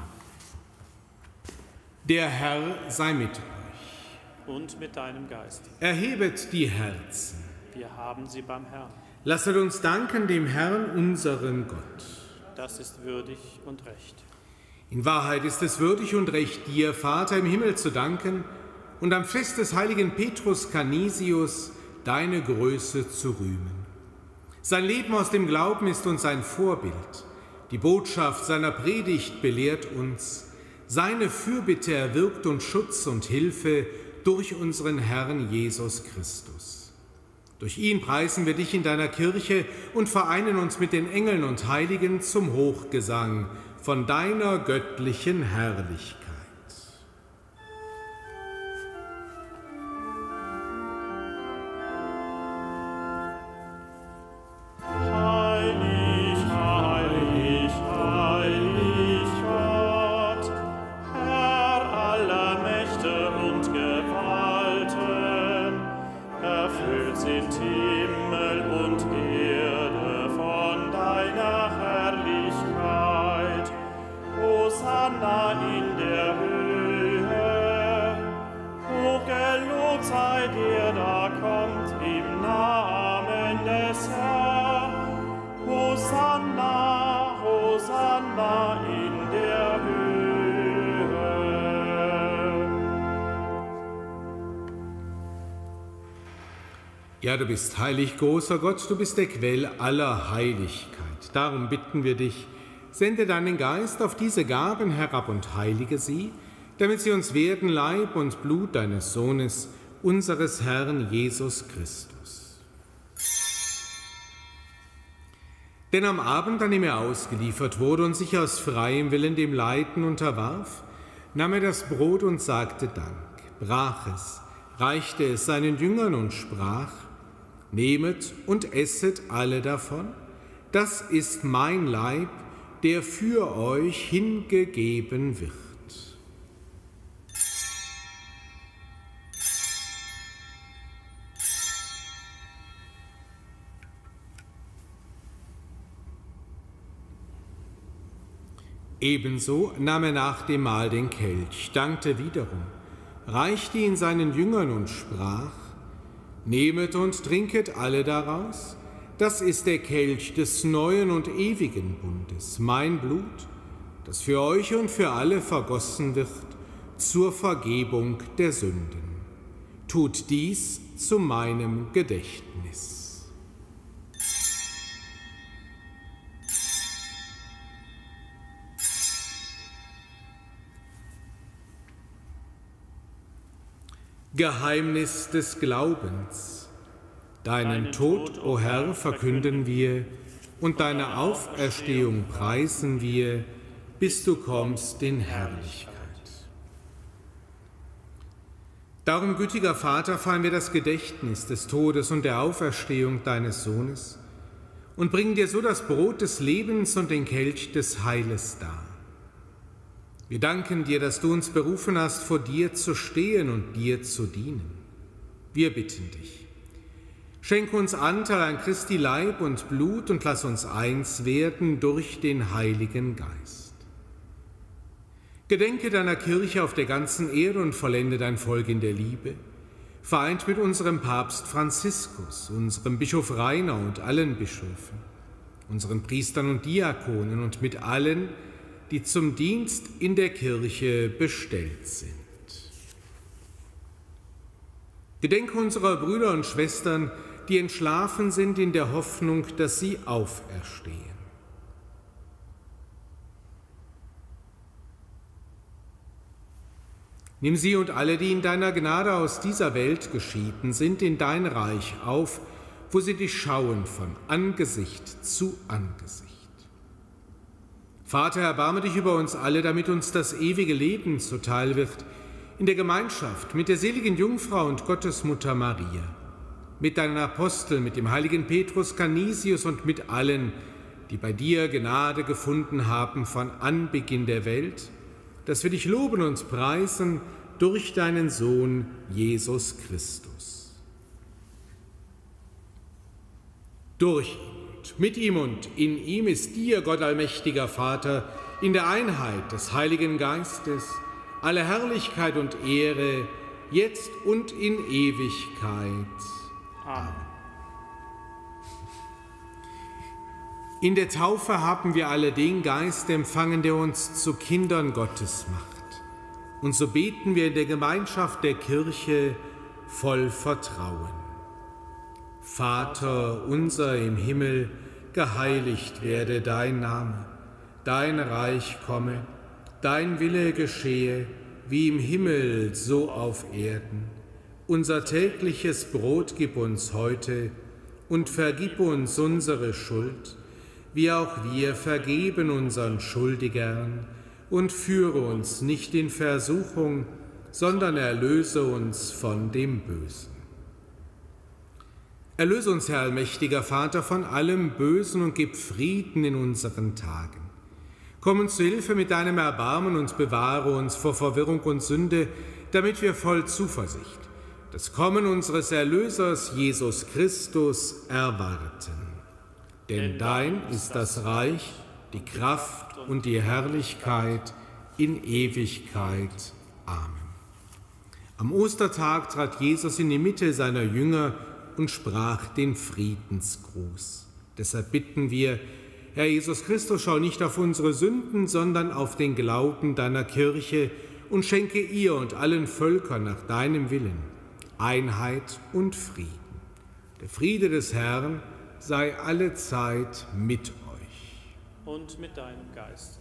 Der Herr sei mit euch. Und mit deinem Geist. Erhebet die Herzen. Wir haben sie beim Herrn. Lasset uns danken dem Herrn, unserem Gott. Das ist würdig und recht. In Wahrheit ist es würdig und recht, dir, Vater im Himmel, zu danken und am Fest des heiligen Petrus Canisius deine Größe zu rühmen. Sein Leben aus dem Glauben ist uns ein Vorbild. Die Botschaft seiner Predigt belehrt uns. Seine Fürbitte erwirkt uns Schutz und Hilfe durch unseren Herrn Jesus Christus. Durch ihn preisen wir dich in deiner Kirche und vereinen uns mit den Engeln und Heiligen zum Hochgesang von deiner göttlichen Herrlichkeit. Ja, du bist heilig, großer Gott, du bist der Quell aller Heiligkeit. Darum bitten wir dich, sende deinen Geist auf diese Gaben herab und heilige sie, damit sie uns werden Leib und Blut deines Sohnes, unseres Herrn Jesus Christus. Denn am Abend, an dem er ausgeliefert wurde und sich aus freiem Willen dem Leiden unterwarf, nahm er das Brot und sagte Dank, brach es, reichte es seinen Jüngern und sprach: Nehmet und esset alle davon, das ist mein Leib, der für euch hingegeben wird. Ebenso nahm er nach dem Mahl den Kelch, dankte wiederum, reichte ihn seinen Jüngern und sprach: Nehmet und trinket alle daraus, das ist der Kelch des neuen und ewigen Bundes, mein Blut, das für euch und für alle vergossen wird zur Vergebung der Sünden. Tut dies zu meinem Gedächtnis. Geheimnis des Glaubens. Deinen Tod, o Herr, verkünden wir, und deine Auferstehung preisen wir, bis du kommst in Herrlichkeit. Darum, gütiger Vater, feiern wir das Gedächtnis des Todes und der Auferstehung deines Sohnes und bringen dir so das Brot des Lebens und den Kelch des Heiles dar. Wir danken dir, dass du uns berufen hast, vor dir zu stehen und dir zu dienen. Wir bitten dich, schenke uns Anteil an Christi Leib und Blut und lass uns eins werden durch den Heiligen Geist. Gedenke deiner Kirche auf der ganzen Erde und vollende dein Volk in der Liebe, vereint mit unserem Papst Franziskus, unserem Bischof Rainer und allen Bischöfen, unseren Priestern und Diakonen und mit allen, die zum Dienst in der Kirche bestellt sind. Gedenke unserer Brüder und Schwestern, die entschlafen sind in der Hoffnung, dass sie auferstehen. Nimm sie und alle, die in deiner Gnade aus dieser Welt geschieden sind, in dein Reich auf, wo sie dich schauen von Angesicht zu Angesicht. Vater, erbarme dich über uns alle, damit uns das ewige Leben zuteil wird, in der Gemeinschaft mit der seligen Jungfrau und Gottesmutter Maria, mit deinen Aposteln, mit dem heiligen Petrus Canisius und mit allen, die bei dir Gnade gefunden haben von Anbeginn der Welt, dass wir dich loben und preisen durch deinen Sohn Jesus Christus. Durch ihn, mit ihm und in ihm ist dir, Gott allmächtiger Vater, in der Einheit des Heiligen Geistes, alle Herrlichkeit und Ehre, jetzt und in Ewigkeit. Amen. In der Taufe haben wir alle den Geist empfangen, der uns zu Kindern Gottes macht. Und so beten wir in der Gemeinschaft der Kirche voll Vertrauen. Vater unser im Himmel, geheiligt werde dein Name, dein Reich komme, dein Wille geschehe, wie im Himmel, so auf Erden. Unser tägliches Brot gib uns heute und vergib uns unsere Schuld, wie auch wir vergeben unseren Schuldigern, und führe uns nicht in Versuchung, sondern erlöse uns von dem Bösen. Erlöse uns, Herr allmächtiger Vater, von allem Bösen und gib Frieden in unseren Tagen. Komm uns zu Hilfe mit deinem Erbarmen und bewahre uns vor Verwirrung und Sünde, damit wir voll Zuversicht das Kommen unseres Erlösers Jesus Christus erwarten. Denn dein ist das Reich, die Kraft und die Herrlichkeit in Ewigkeit. Amen. Am Ostertag trat Jesus in die Mitte seiner Jünger und sprach den Friedensgruß. Deshalb bitten wir, Herr Jesus Christus, schau nicht auf unsere Sünden, sondern auf den Glauben deiner Kirche und schenke ihr und allen Völkern nach deinem Willen Einheit und Frieden. Der Friede des Herrn sei allezeit mit euch. Und mit deinem Geist.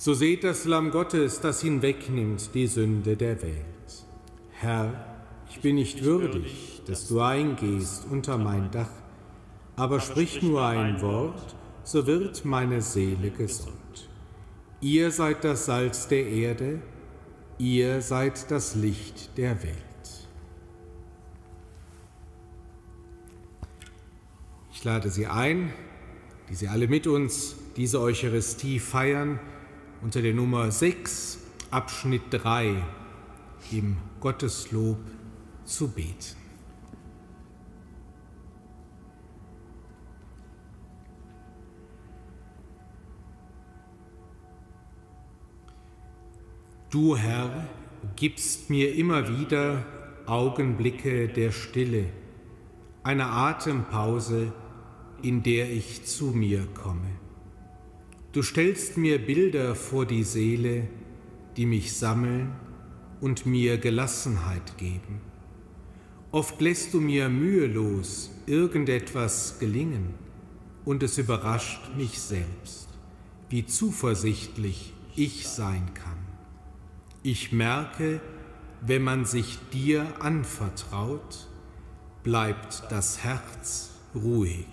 So seht das Lamm Gottes, das hinwegnimmt die Sünde der Welt. Herr, ich bin nicht würdig, dass du eingehst unter mein Dach, aber sprich nur ein Wort, so wird meine Seele gesund. Ihr seid das Salz der Erde, ihr seid das Licht der Welt. Ich lade Sie ein, die Sie alle mit uns diese Eucharistie feiern, unter der Nummer 6, Abschnitt 3, im Gotteslob zu beten. Du, Herr, gibst mir immer wieder Augenblicke der Stille, eine Atempause, in der ich zu mir komme. Du stellst mir Bilder vor die Seele, die mich sammeln und mir Gelassenheit geben. Oft lässt du mir mühelos irgendetwas gelingen und es überrascht mich selbst, wie zuversichtlich ich sein kann. Ich merke, wenn man sich dir anvertraut, bleibt das Herz ruhig.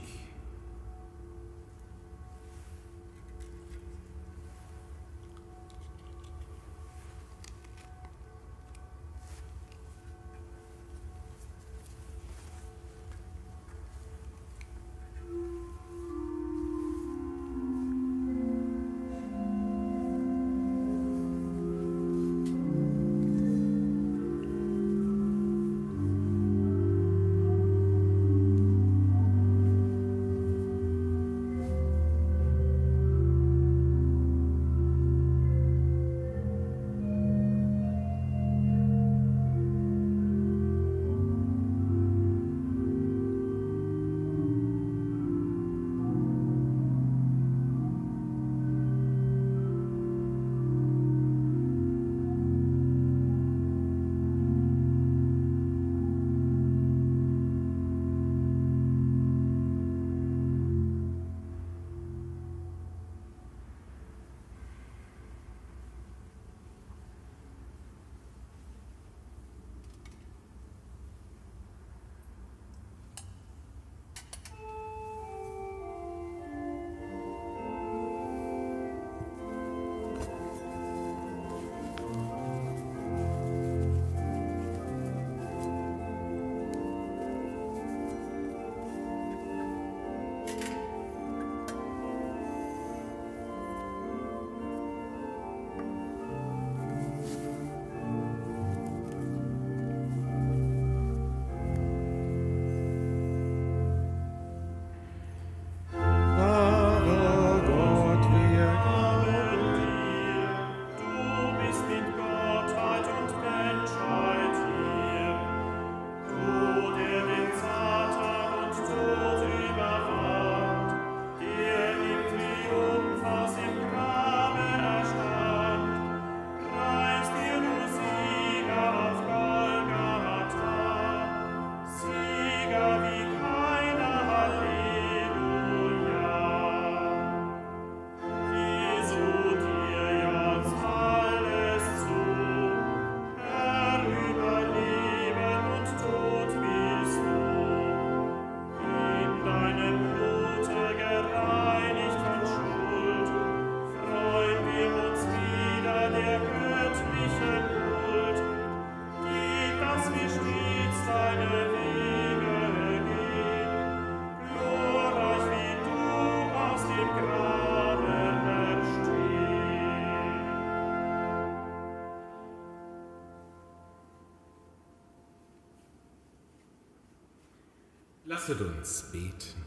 Lasset uns beten.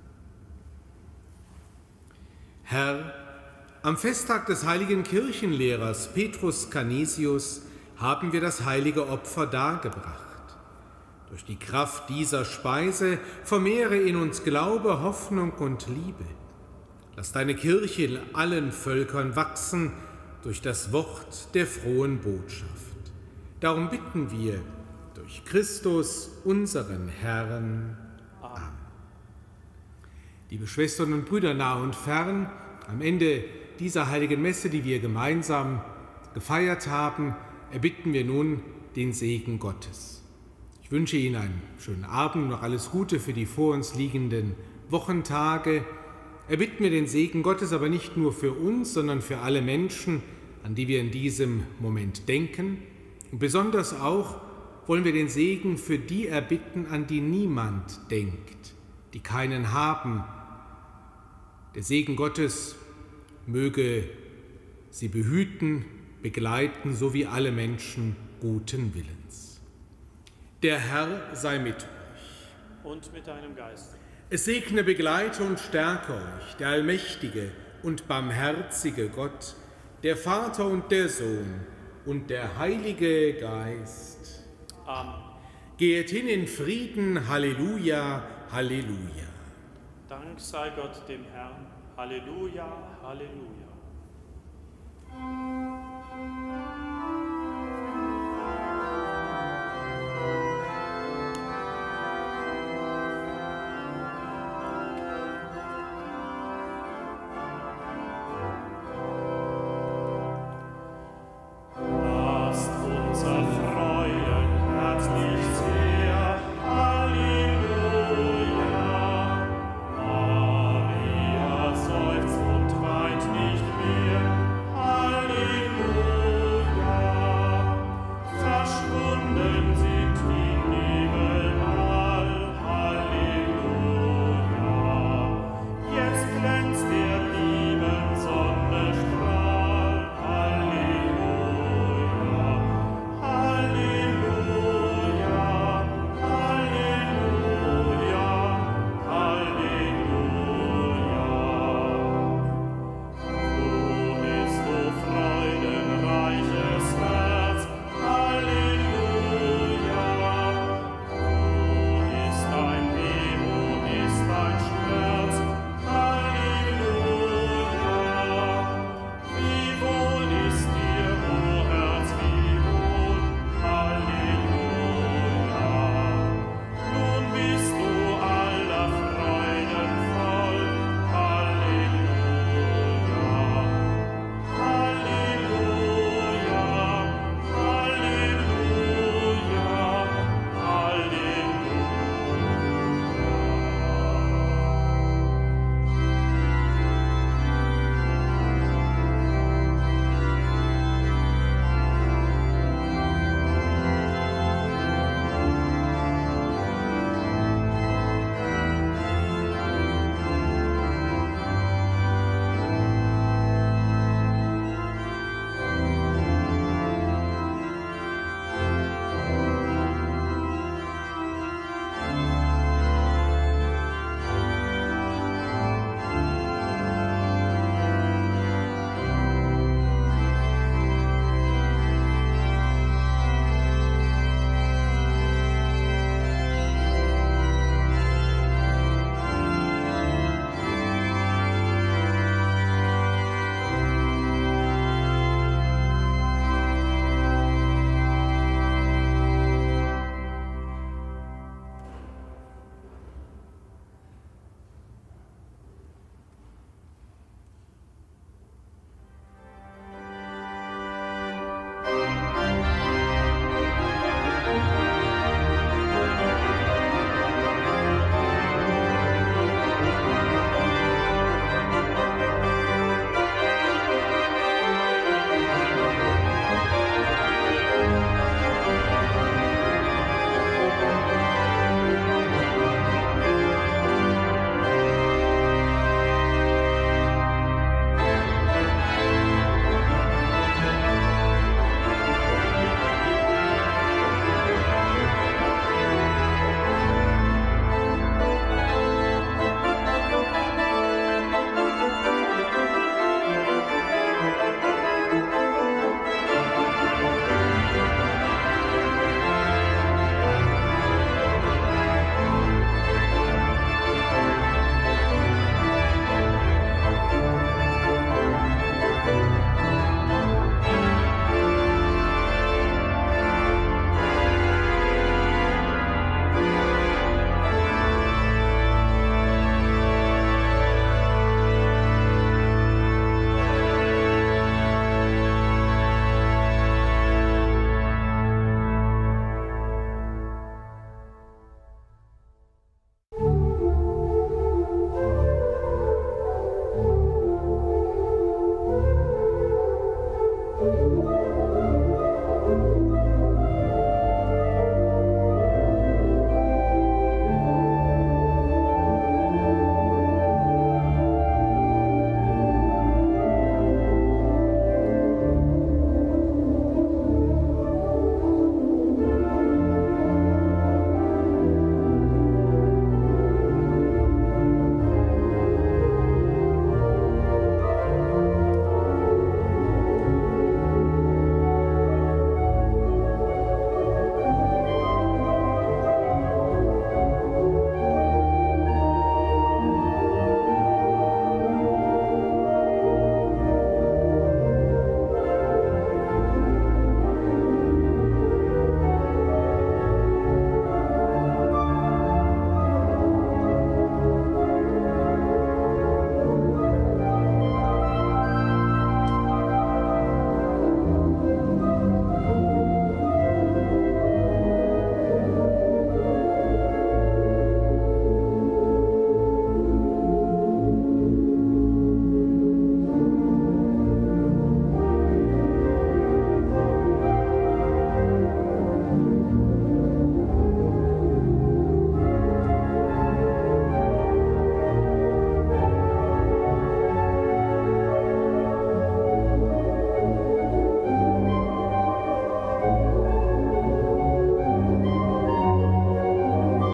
Herr, am Festtag des heiligen Kirchenlehrers Petrus Canisius haben wir das heilige Opfer dargebracht. Durch die Kraft dieser Speise vermehre in uns Glaube, Hoffnung und Liebe. Lass deine Kirche in allen Völkern wachsen durch das Wort der frohen Botschaft. Darum bitten wir durch Christus, unseren Herrn. Amen. Liebe Schwestern und Brüder, nah und fern, am Ende dieser heiligen Messe, die wir gemeinsam gefeiert haben, erbitten wir nun den Segen Gottes. Ich wünsche Ihnen einen schönen Abend, noch alles Gute für die vor uns liegenden Wochentage. Erbitten wir den Segen Gottes aber nicht nur für uns, sondern für alle Menschen, an die wir in diesem Moment denken. Und besonders auch wollen wir den Segen für die erbitten, an die niemand denkt, die keinen haben. Der Segen Gottes möge sie behüten, begleiten, so wie alle Menschen guten Willens. Der Herr sei mit euch. Und mit deinem Geist. Es segne, begleite und stärke euch der allmächtige und barmherzige Gott, der Vater und der Sohn und der Heilige Geist. Amen. Geht hin in Frieden. Halleluja, Halleluja. Dank sei Gott dem Herrn. Halleluja, Halleluja.